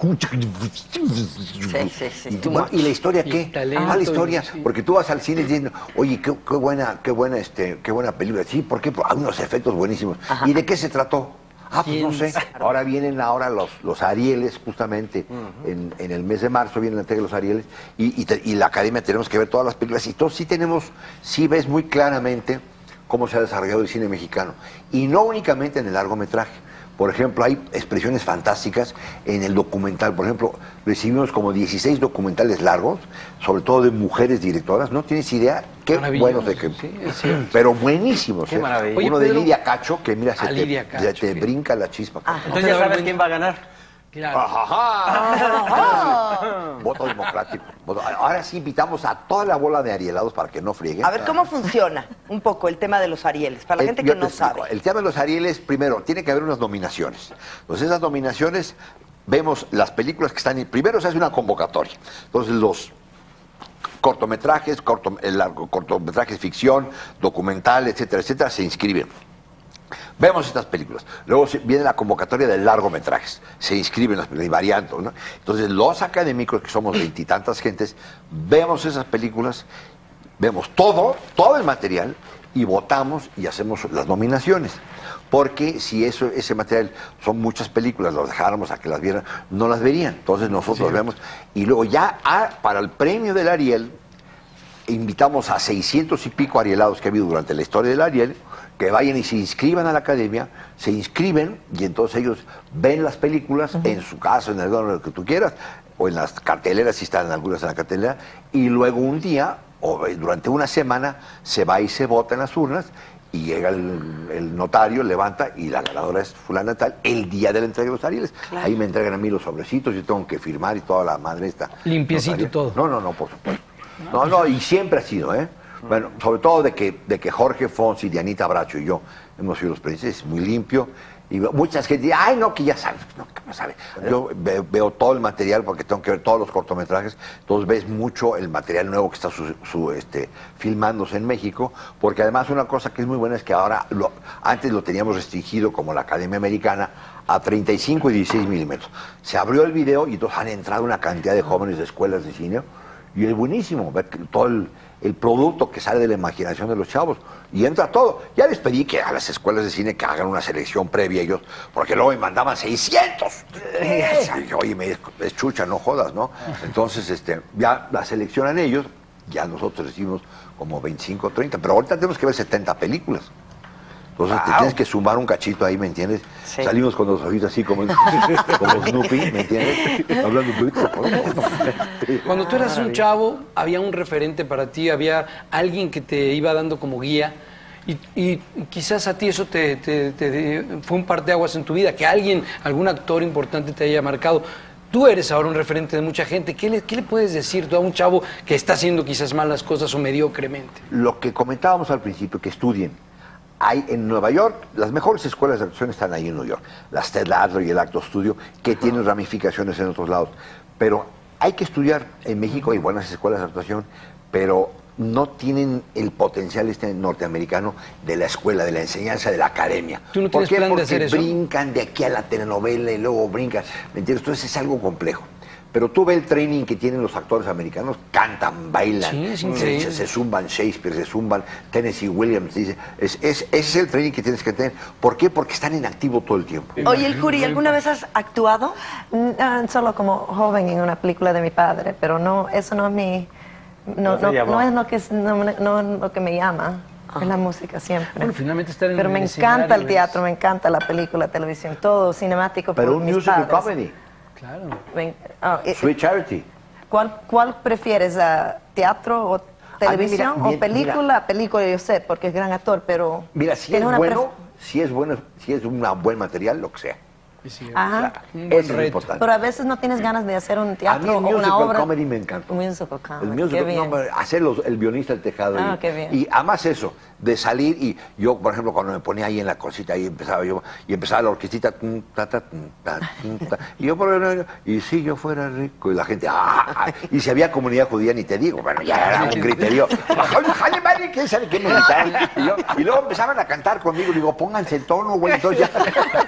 Speaker 1: Sí, sí, sí.
Speaker 7: ¿Y, tú, ¿Y la historia qué? Ah, la historia, sí. Porque tú vas al cine diciendo, oye, qué, qué buena, qué buena, este, qué buena película. Sí, ¿por qué? Hay unos efectos buenísimos. Ajá. ¿Y de qué se trató? Ah, pues no sé. Ahora vienen ahora los, los Arieles, justamente, uh-huh. en, en el mes de marzo vienen la entrega de los Arieles, y, y, te, y la Academia tenemos que ver todas las películas, y todos sí tenemos, sí ves muy claramente cómo se ha desarrollado el cine mexicano. Y no únicamente en el largometraje. Por ejemplo, hay expresiones fantásticas en el documental. Por ejemplo, recibimos como dieciséis documentales largos, sobre todo de mujeres directoras. No tienes idea qué buenos de que...
Speaker 5: Sí, es cierto.
Speaker 7: Pero buenísimos.
Speaker 6: Qué
Speaker 7: ¿eh?
Speaker 6: maravilla.
Speaker 7: Uno
Speaker 5: Oye,
Speaker 7: de
Speaker 5: Pedro-
Speaker 7: Lidia Cacho, que mira, se
Speaker 5: Ah,
Speaker 7: te,
Speaker 5: Lidia Cacho,
Speaker 7: se te
Speaker 5: sí.
Speaker 7: brinca la chispa.
Speaker 6: Entonces ya sabes quién va a ganar.
Speaker 5: Claro.
Speaker 7: Ajá. Voto democrático. Voto- Ahora sí invitamos a toda la bola de arielados para que no frieguen.
Speaker 8: A ver, ¿cómo funciona un poco el tema de los Arieles? Para la
Speaker 7: Eh,
Speaker 8: gente
Speaker 7: yo
Speaker 8: que
Speaker 7: te
Speaker 8: no
Speaker 7: explico.
Speaker 8: sabe.
Speaker 7: El tema de los Arieles, primero, tiene que haber unas nominaciones. Entonces, esas nominaciones, vemos las películas que están... Primero se hace una convocatoria. Entonces, los cortometrajes, corto, el largo, cortometrajes, ficción, documental, etcétera, etcétera, se inscriben. Vemos estas películas. Luego se- viene la convocatoria de largometrajes. Se inscriben las películas y variando, ¿no? Entonces, los académicos, que somos veintitantas gentes, vemos esas películas, vemos todo, todo el material, y votamos y hacemos las nominaciones. Porque si eso, ese material son muchas películas, los dejáramos a que las vieran, no las verían. Entonces nosotros vemos. Y luego ya ah, para el premio del Ariel, invitamos a seiscientos y pico arielados que ha habido durante la historia del Ariel, que vayan y se inscriban a la academia, se inscriben y entonces ellos ven las películas en su casa, en el lugar que tú quieras, o en las carteleras, si están algunas en la cartelera, y luego un día, o durante una semana, se va y se vota en las urnas, y llega el, el notario, levanta, y la ganadora es fulana tal, el día de la entrega de los Arieles. Ahí me entregan a mí los sobrecitos, yo tengo que firmar y toda la madre está.
Speaker 5: Limpiecito
Speaker 7: notaria.
Speaker 5: todo.
Speaker 7: No, no, no, por supuesto. No, no, y siempre ha sido, ¿eh? Bueno, sobre todo de que, de que Jorge Fonsi, Dianita Bracho y yo hemos sido los presidentes, muy limpio. Y mucha gente dice, ay, no, que ya sabes. No, que no sabe. Yo ve- veo todo el material porque tengo que ver todos los cortometrajes. Entonces ves mucho el material nuevo que está su, su, este, filmándose en México. Porque además una cosa que es muy buena es que ahora, lo, antes lo teníamos restringido como la Academia Americana a treinta y cinco y dieciséis milímetros. Se abrió el video y entonces han entrado una cantidad de jóvenes de escuelas de cine. Y es buenísimo ver que todo el, el producto que sale de la imaginación de los chavos. Y entra todo. Ya les pedí que a las escuelas de cine que hagan una selección previa ellos, porque luego me mandaban seiscientos. Y yo, oye, me es, es chucha, no jodas, ¿no? Entonces, este, ya la seleccionan ellos, ya nosotros decimos como veinticinco, treinta, pero ahorita tenemos que ver setenta películas. Entonces te tienes que sumar un cachito ahí, ¿me entiendes?
Speaker 8: Sí.
Speaker 7: Salimos con los ojitos así como, como Snoopy, ¿me entiendes? Hablando un poquito.
Speaker 5: Cuando tú eras un chavo, había un referente para ti, había alguien que te iba dando como guía. Y, y quizás a ti eso te, te- te- fue un parteaguas en tu vida, que alguien, algún actor importante te haya marcado. Tú eres ahora un referente de mucha gente. ¿Qué le, qué le puedes decir tú a un chavo que está haciendo quizás mal las cosas o mediocremente?
Speaker 7: Lo que comentábamos al principio, que estudien. Hay en Nueva York, las mejores escuelas de actuación están ahí en Nueva York. Las Ted Lasso y el Acto Studio, que tienen ramificaciones en otros lados. Pero hay que estudiar. En México hay buenas escuelas de actuación, pero no tienen el potencial este norteamericano de la escuela, de la enseñanza, de la academia.
Speaker 5: ¿Tú no
Speaker 7: ¿Por
Speaker 5: tienes
Speaker 7: qué?
Speaker 5: plan de
Speaker 7: Porque
Speaker 5: hacer eso?
Speaker 7: brincan de aquí a la telenovela y luego brincan, ¿me entiendes? Entonces es algo complejo. Pero tú ves el training que tienen los actores americanos, cantan, bailan,
Speaker 5: Sí, es
Speaker 7: se,
Speaker 5: increíble.
Speaker 7: se- se zumban Shakespeare, se zumban Tennessee Williams, dice, es, es, ese es el training que tienes que tener. ¿Por qué? Porque están en activo todo el tiempo.
Speaker 8: Oye, el Juri, ¿alguna vez has actuado?
Speaker 2: Mm, ah, solo como joven en una película de mi padre, pero no, eso no es mi, no,
Speaker 6: No te
Speaker 2: no,
Speaker 6: llamó.
Speaker 2: no es lo que es, no, no es lo que me llama, es la música siempre.
Speaker 5: Bueno, finalmente estar en
Speaker 2: pero
Speaker 5: el
Speaker 2: me
Speaker 5: escenario
Speaker 2: encanta el
Speaker 5: es-
Speaker 2: teatro, me encanta la película, televisión, todo cinemático.
Speaker 7: Pero
Speaker 2: por
Speaker 7: un
Speaker 2: mis
Speaker 7: musical
Speaker 2: padres.
Speaker 7: comedy,
Speaker 5: Claro.
Speaker 2: Me- ah, eh,
Speaker 7: Sweet Charity.
Speaker 2: ¿Cuál, ¿Cuál prefieres, ah, teatro o televisión
Speaker 7: mira,
Speaker 2: o
Speaker 7: mira,
Speaker 2: película? Película yo sé, porque es gran actor, pero...
Speaker 7: Mira, si es
Speaker 2: ¿tienes una
Speaker 7: bueno,
Speaker 2: pref-
Speaker 7: si es bueno, si es un buen material, lo que sea.
Speaker 2: Ajá.
Speaker 5: Un buen
Speaker 7: Eso es lo
Speaker 5: reto.
Speaker 7: importante.
Speaker 2: Pero a veces no tienes ganas de hacer un
Speaker 7: A mí
Speaker 2: teatro
Speaker 7: el
Speaker 2: o
Speaker 7: musical
Speaker 2: una obra.
Speaker 7: comedy me encanta.
Speaker 2: Un musical comedy.
Speaker 7: El
Speaker 2: qué
Speaker 7: musical,
Speaker 2: bien.
Speaker 7: no, hacer los- el vionista del tejado.
Speaker 2: Ah,
Speaker 7: y,
Speaker 2: qué bien.
Speaker 7: y además eso, de salir y yo, por ejemplo, cuando me ponía ahí en la cosita, ahí empezaba yo, y empezaba la orquestita, tum, ta, ta, tum, ta, tum, ta, y yo por ejemplo, y si yo fuera rico, y la gente, ah, ah, y si había comunidad judía, ni te digo, bueno, ya era un griterío, ¿quién sabe qué me gritaban? Y, yo- y luego empezaban a cantar conmigo, digo, pónganse en tono, güey, entonces ya.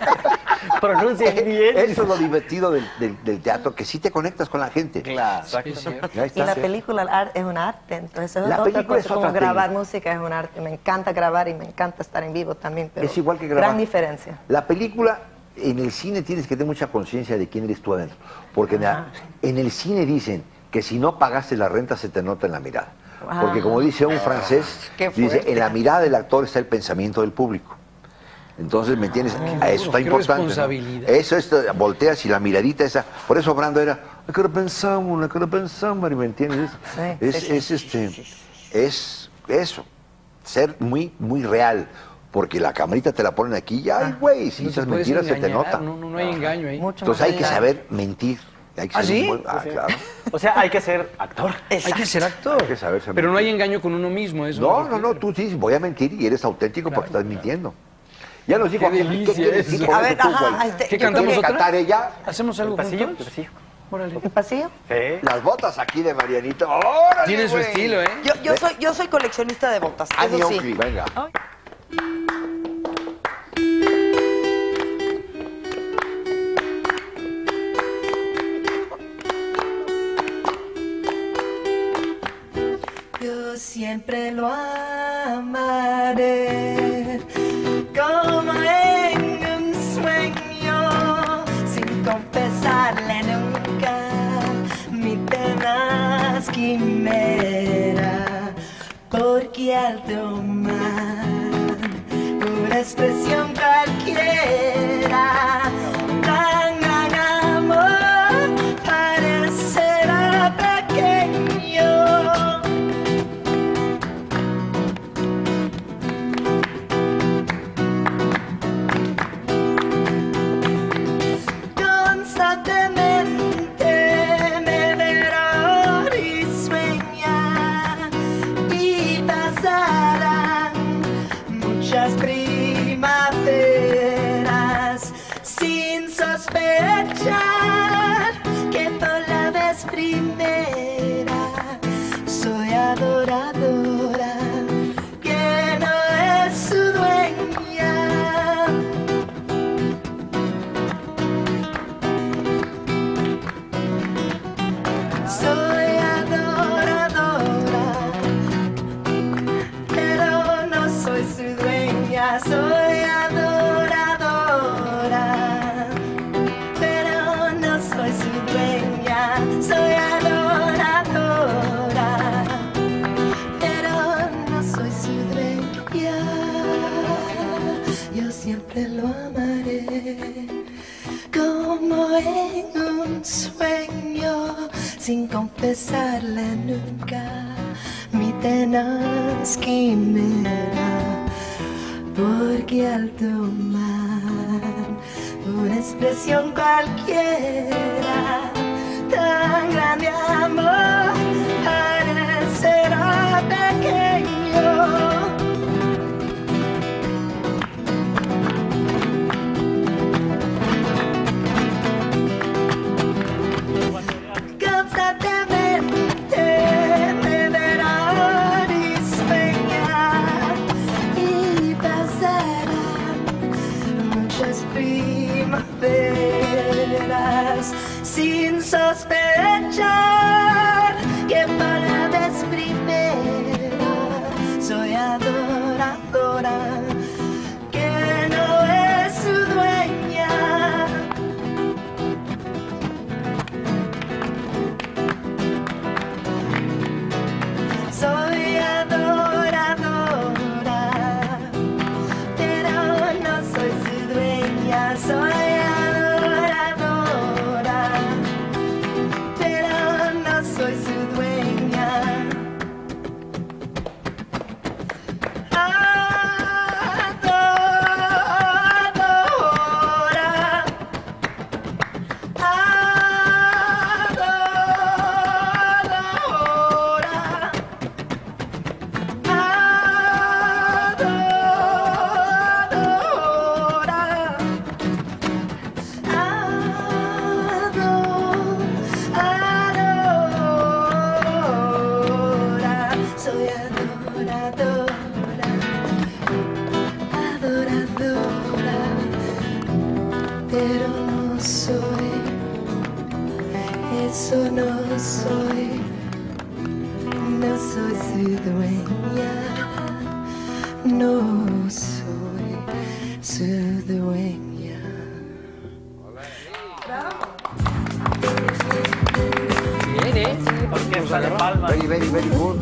Speaker 6: Pronuncien bien.
Speaker 7: Eso es lo divertido del, del- del teatro, que sí te conectas con la gente.
Speaker 6: Claro.
Speaker 5: Sí, es cierto.
Speaker 7: Ya
Speaker 2: Y
Speaker 7: está.
Speaker 2: la película el ar- es un arte, entonces es
Speaker 7: La
Speaker 2: otra
Speaker 7: película
Speaker 2: cosa,
Speaker 7: es
Speaker 2: como
Speaker 7: otra
Speaker 2: grabar
Speaker 7: técnica.
Speaker 2: música es un arte. Me encanta grabar y me encanta estar en vivo también, pero
Speaker 7: Es igual que grabar.
Speaker 2: gran diferencia.
Speaker 7: La película, en el cine tienes que tener mucha conciencia de quién eres tú adentro. Porque en, la- en el cine dicen que si no pagaste la renta se te nota en la mirada. Porque como dice un francés,
Speaker 8: Qué
Speaker 7: dice,
Speaker 8: fuerte.
Speaker 7: en la mirada del actor está el pensamiento del público. Entonces, ¿me entiendes?
Speaker 5: Oh,
Speaker 7: Eso está
Speaker 5: qué
Speaker 7: importante.
Speaker 5: responsabilidad.
Speaker 7: ¿no? Eso, esto, volteas y la miradita esa. Por eso Brando era, ¿a qué hora pensamos? ¿A qué hora pensamos? ¿Me entiendes?
Speaker 2: Sí,
Speaker 7: es,
Speaker 2: sí, sí,
Speaker 7: es,
Speaker 2: sí,
Speaker 7: este,
Speaker 2: sí, sí.
Speaker 7: es eso, ser muy, muy real. Porque la camarita te la ponen aquí y, ay, güey, si
Speaker 5: No te
Speaker 7: esas
Speaker 5: puedes
Speaker 7: mentiras se te
Speaker 5: engañar,
Speaker 7: nota.
Speaker 5: No, no, no hay engaño ahí.
Speaker 2: Mucho
Speaker 7: Entonces
Speaker 2: más
Speaker 7: hay que
Speaker 2: allá.
Speaker 7: saber mentir. Hay que
Speaker 5: ¿Ah,
Speaker 7: ser
Speaker 5: sí?
Speaker 7: un buen- ah, claro.
Speaker 6: O sea, hay que ser actor.
Speaker 5: Hay que ser actor.
Speaker 7: Hay que saber ser
Speaker 5: Pero no hay
Speaker 7: mentir.
Speaker 5: engaño con uno mismo. Eso
Speaker 7: No,
Speaker 5: me
Speaker 7: no, no,
Speaker 5: refiero.
Speaker 7: tú sí, voy a mentir y eres auténtico porque estás mintiendo. Ya nos dijo,
Speaker 5: Qué
Speaker 7: ¿qué,
Speaker 5: delicia
Speaker 7: qué quieres decir
Speaker 5: eso.
Speaker 7: con
Speaker 8: A ver,
Speaker 7: eso tú,
Speaker 8: ajá,
Speaker 7: güey?
Speaker 8: este,
Speaker 5: ¿Qué
Speaker 8: yo creo
Speaker 5: cantamos
Speaker 8: que-
Speaker 5: otra?
Speaker 7: ¿Cantar ella?
Speaker 5: ¿Hacemos algo
Speaker 6: ¿El pasillo?
Speaker 5: juntos?
Speaker 6: ¿El pasillo?
Speaker 5: Órale.
Speaker 8: ¿El pasillo?
Speaker 6: Sí.
Speaker 7: Las botas aquí de Marianito. ¡Órale,
Speaker 5: Tiene su
Speaker 7: güey!
Speaker 5: estilo, ¿eh?
Speaker 8: Yo, yo, soy, yo soy coleccionista de botas,
Speaker 7: Annie
Speaker 8: eso sí.
Speaker 7: Oakley, venga.
Speaker 4: Yo siempre lo amaré como en un sueño, sin confesarle nunca mi tenaz quimera, porque al tomar una expresión cualquiera, tan gran amor parecerá pequeño. Constantemente me verá y sueña, y pasarán muchas primaveras sin sospechar que por la vez primera soy adoradora, que no es su dueña. Soy adoradora, pero no soy su dueña. Soy adoradora, pero no soy su dueña. Soy adoradora, pero no soy su dueña. Yo siempre lo amaré como en un sueño, sin confesarle nunca mi tenaz quimera, porque al tomar una expresión cualquiera, tan grande amor parecerá pequeño. Constantemente me verán y sueñan, y pasarán muchas primaveras sin sospechar que por la vez primera soy adoradora, que no es su dueña. Soy adoradora, pero no soy su dueña. Soy adoradora, pero no soy su dueña. Adoradora, adoradora. Adora, adora, soy adoradora, adoradora, pero no soy, eso no soy. No soy su dueña, no soy su dueña.
Speaker 5: Bien, ¿eh?
Speaker 6: Orquesta de Palma.
Speaker 7: Very, very, very good.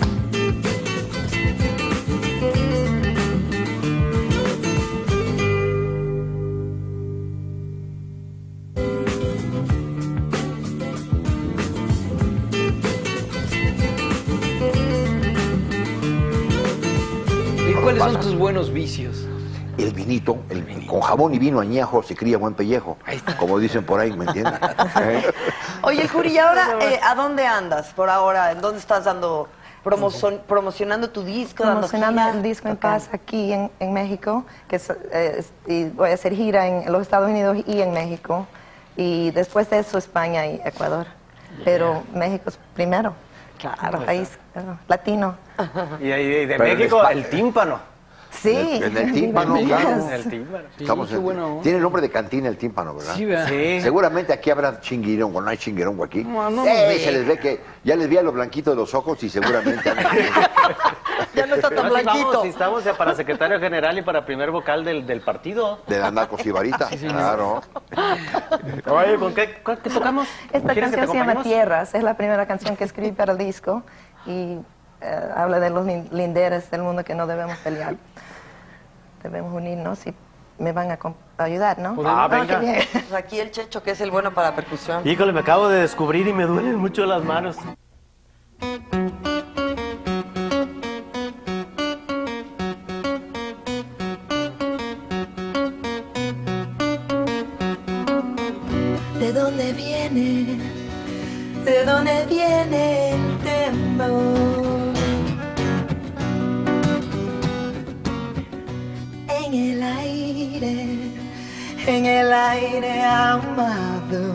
Speaker 5: cuáles
Speaker 7: pasa.
Speaker 5: son tus buenos vicios?
Speaker 7: El vinito, el vinito, con jabón y vino añejo se cría buen pellejo, como dicen por ahí, ¿me entiendes? ¿Eh?
Speaker 8: Oye, el Juri, ¿y ahora eh, a dónde andas por ahora? ¿En dónde estás dando, promoción, promocionando tu disco? dando
Speaker 2: Promocionando
Speaker 8: gira?
Speaker 2: el disco en
Speaker 8: Ok.
Speaker 2: paz aquí en, en México, que es, eh, es- y voy a hacer gira en los Estados Unidos y en México. Y después de eso España y Ecuador. Pero México es primero.
Speaker 8: Claro.
Speaker 2: País eh, latino.
Speaker 6: Y ahí de, de
Speaker 7: Pero en
Speaker 6: México,
Speaker 7: España.
Speaker 6: el tímpano.
Speaker 2: Sí.
Speaker 7: En el tímpano, claro.
Speaker 6: El tímpano.
Speaker 7: Estamos
Speaker 5: qué
Speaker 7: en-
Speaker 5: buena onda.
Speaker 7: Tiene nombre de cantina el tímpano, ¿verdad?
Speaker 5: Sí, ¿verdad?
Speaker 6: Sí.
Speaker 7: Seguramente aquí habrá chinguirongo, no hay chinguirongo aquí.
Speaker 5: No, no
Speaker 7: Eh,
Speaker 5: nos ve.
Speaker 7: se les ve que ya les vi a lo blanquito de los ojos y seguramente andan-
Speaker 8: Ya no está tan
Speaker 6: No, si
Speaker 8: blanquito.
Speaker 6: vamos, si estamos ya para secretario general y para primer vocal del, del partido.
Speaker 7: de la narcosibarita. Claro.
Speaker 6: Oye, ¿con qué, cuál- qué tocamos?
Speaker 2: Esta
Speaker 6: ¿Quieres que te
Speaker 2: canción se llama
Speaker 6: acompañemos?
Speaker 2: Tierras, es la primera canción que escribí para el disco y eh, habla de los lin- linderes del mundo que no debemos pelear. Debemos unirnos y me van a com- ayudar, ¿no?
Speaker 6: Ah,
Speaker 2: Ah,
Speaker 6: venga.
Speaker 2: qué bien.
Speaker 8: Pues aquí el Checho, que es el bueno para percusión.
Speaker 6: Híjole, me acabo de descubrir y me duelen mucho las manos.
Speaker 2: ¿De dónde viene? ¿De dónde viene el temor? En el aire, en el aire amado.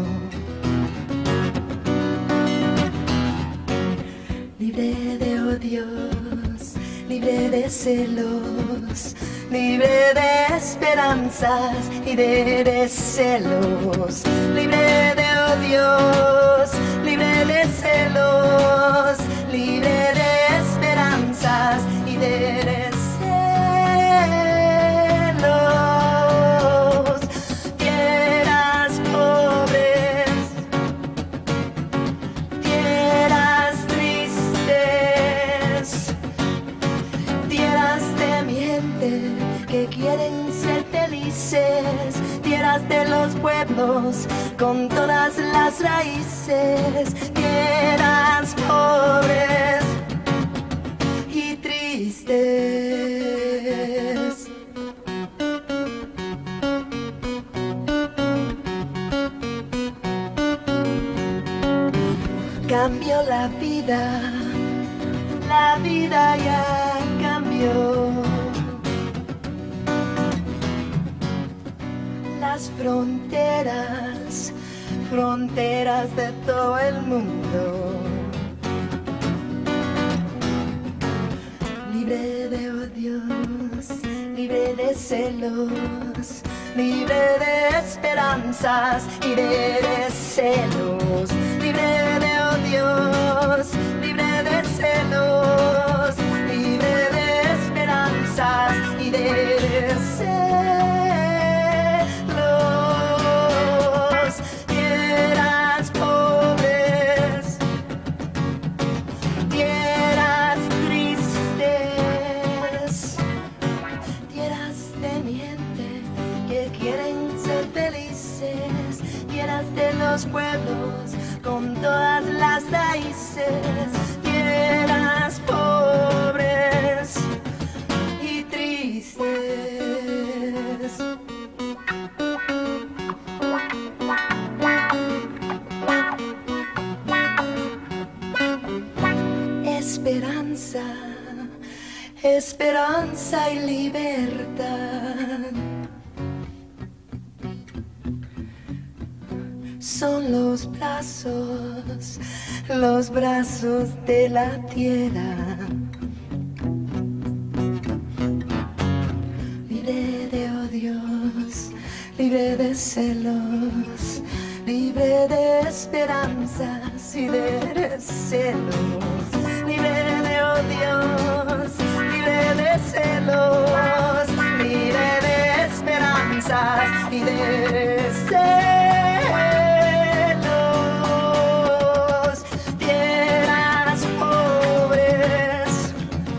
Speaker 2: Libre de odios, libre de celos, libre de esperanzas y de recelos, libre de odios, libre de celos, libre de esperanzas y de recelos. Tierras pobres, tierras tristes, tierras de mi gente que quieren ser felices, tierras de los pueblos con todas las raíces, tierras pobres y tristes. Cambió la vida, la vida ya cambió. Las fronteras, fronteras de todo el mundo. Libre de odios, libre de celos, libre de esperanzas y de recelos, libre de odios, libre de celos, libre de esperanzas y de recelos. Tierras pobres, tierras tristes, tierras de mi gente que quieren ser felices, tierras de los pueblos con todas las raíces, tierras pobres y tristes. Esperanza, esperanza y libertad son los brazos, los brazos de la tierra. Libre de odios, libre de celos, libre de esperanzas y de recelos, libre de odios, libre de celos, libre de esperanzas y de recelos. Tierras pobres,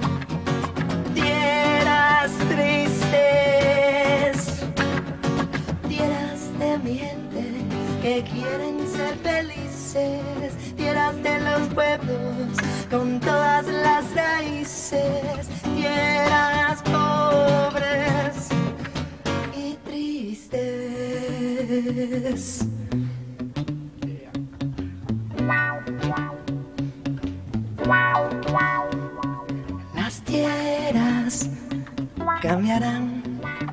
Speaker 2: tierras tristes, tierras de mi gente que quieren ser felices, tierras de los pueblos con todas las raíces, tierras pobres
Speaker 4: tierras las tierras cambiarán,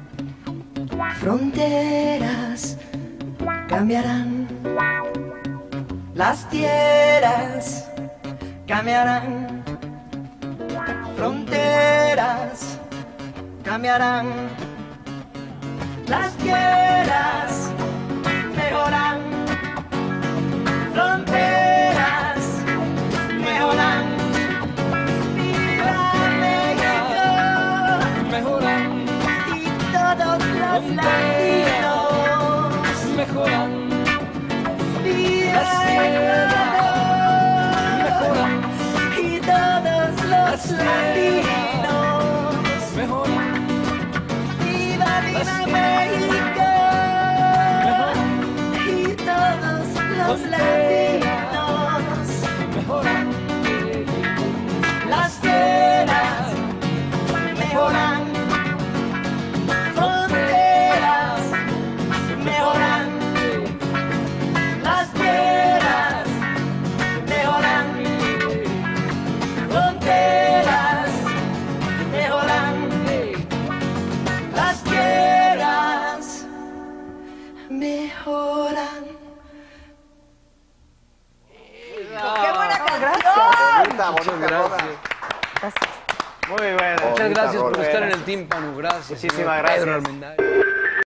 Speaker 4: fronteras cambiarán, las tierras cambiarán, fronteras cambiarán, las tierras mejoran, fronteras mejoran. Viva México,
Speaker 3: Mejoran,
Speaker 4: y todos los latinos
Speaker 3: mejoran,
Speaker 4: viva
Speaker 3: mejoran,
Speaker 4: y todos los latinos
Speaker 3: mejoran,
Speaker 4: viva viva México y todos los latinos
Speaker 3: mejoran,
Speaker 4: las tierras mejoran, fronteras mejoran, las tierras mejoran, fronteras mejoran, las tierras mejoran.
Speaker 8: ¡Qué buena canción!
Speaker 7: Bonita, bonita rola.
Speaker 6: Muy bueno.
Speaker 5: Muchas
Speaker 7: Bonita
Speaker 5: gracias por
Speaker 7: rola.
Speaker 5: estar en el tímpano. Gracias.
Speaker 6: Muchísimas
Speaker 5: señor Pedro
Speaker 6: gracias.
Speaker 5: Armendáriz.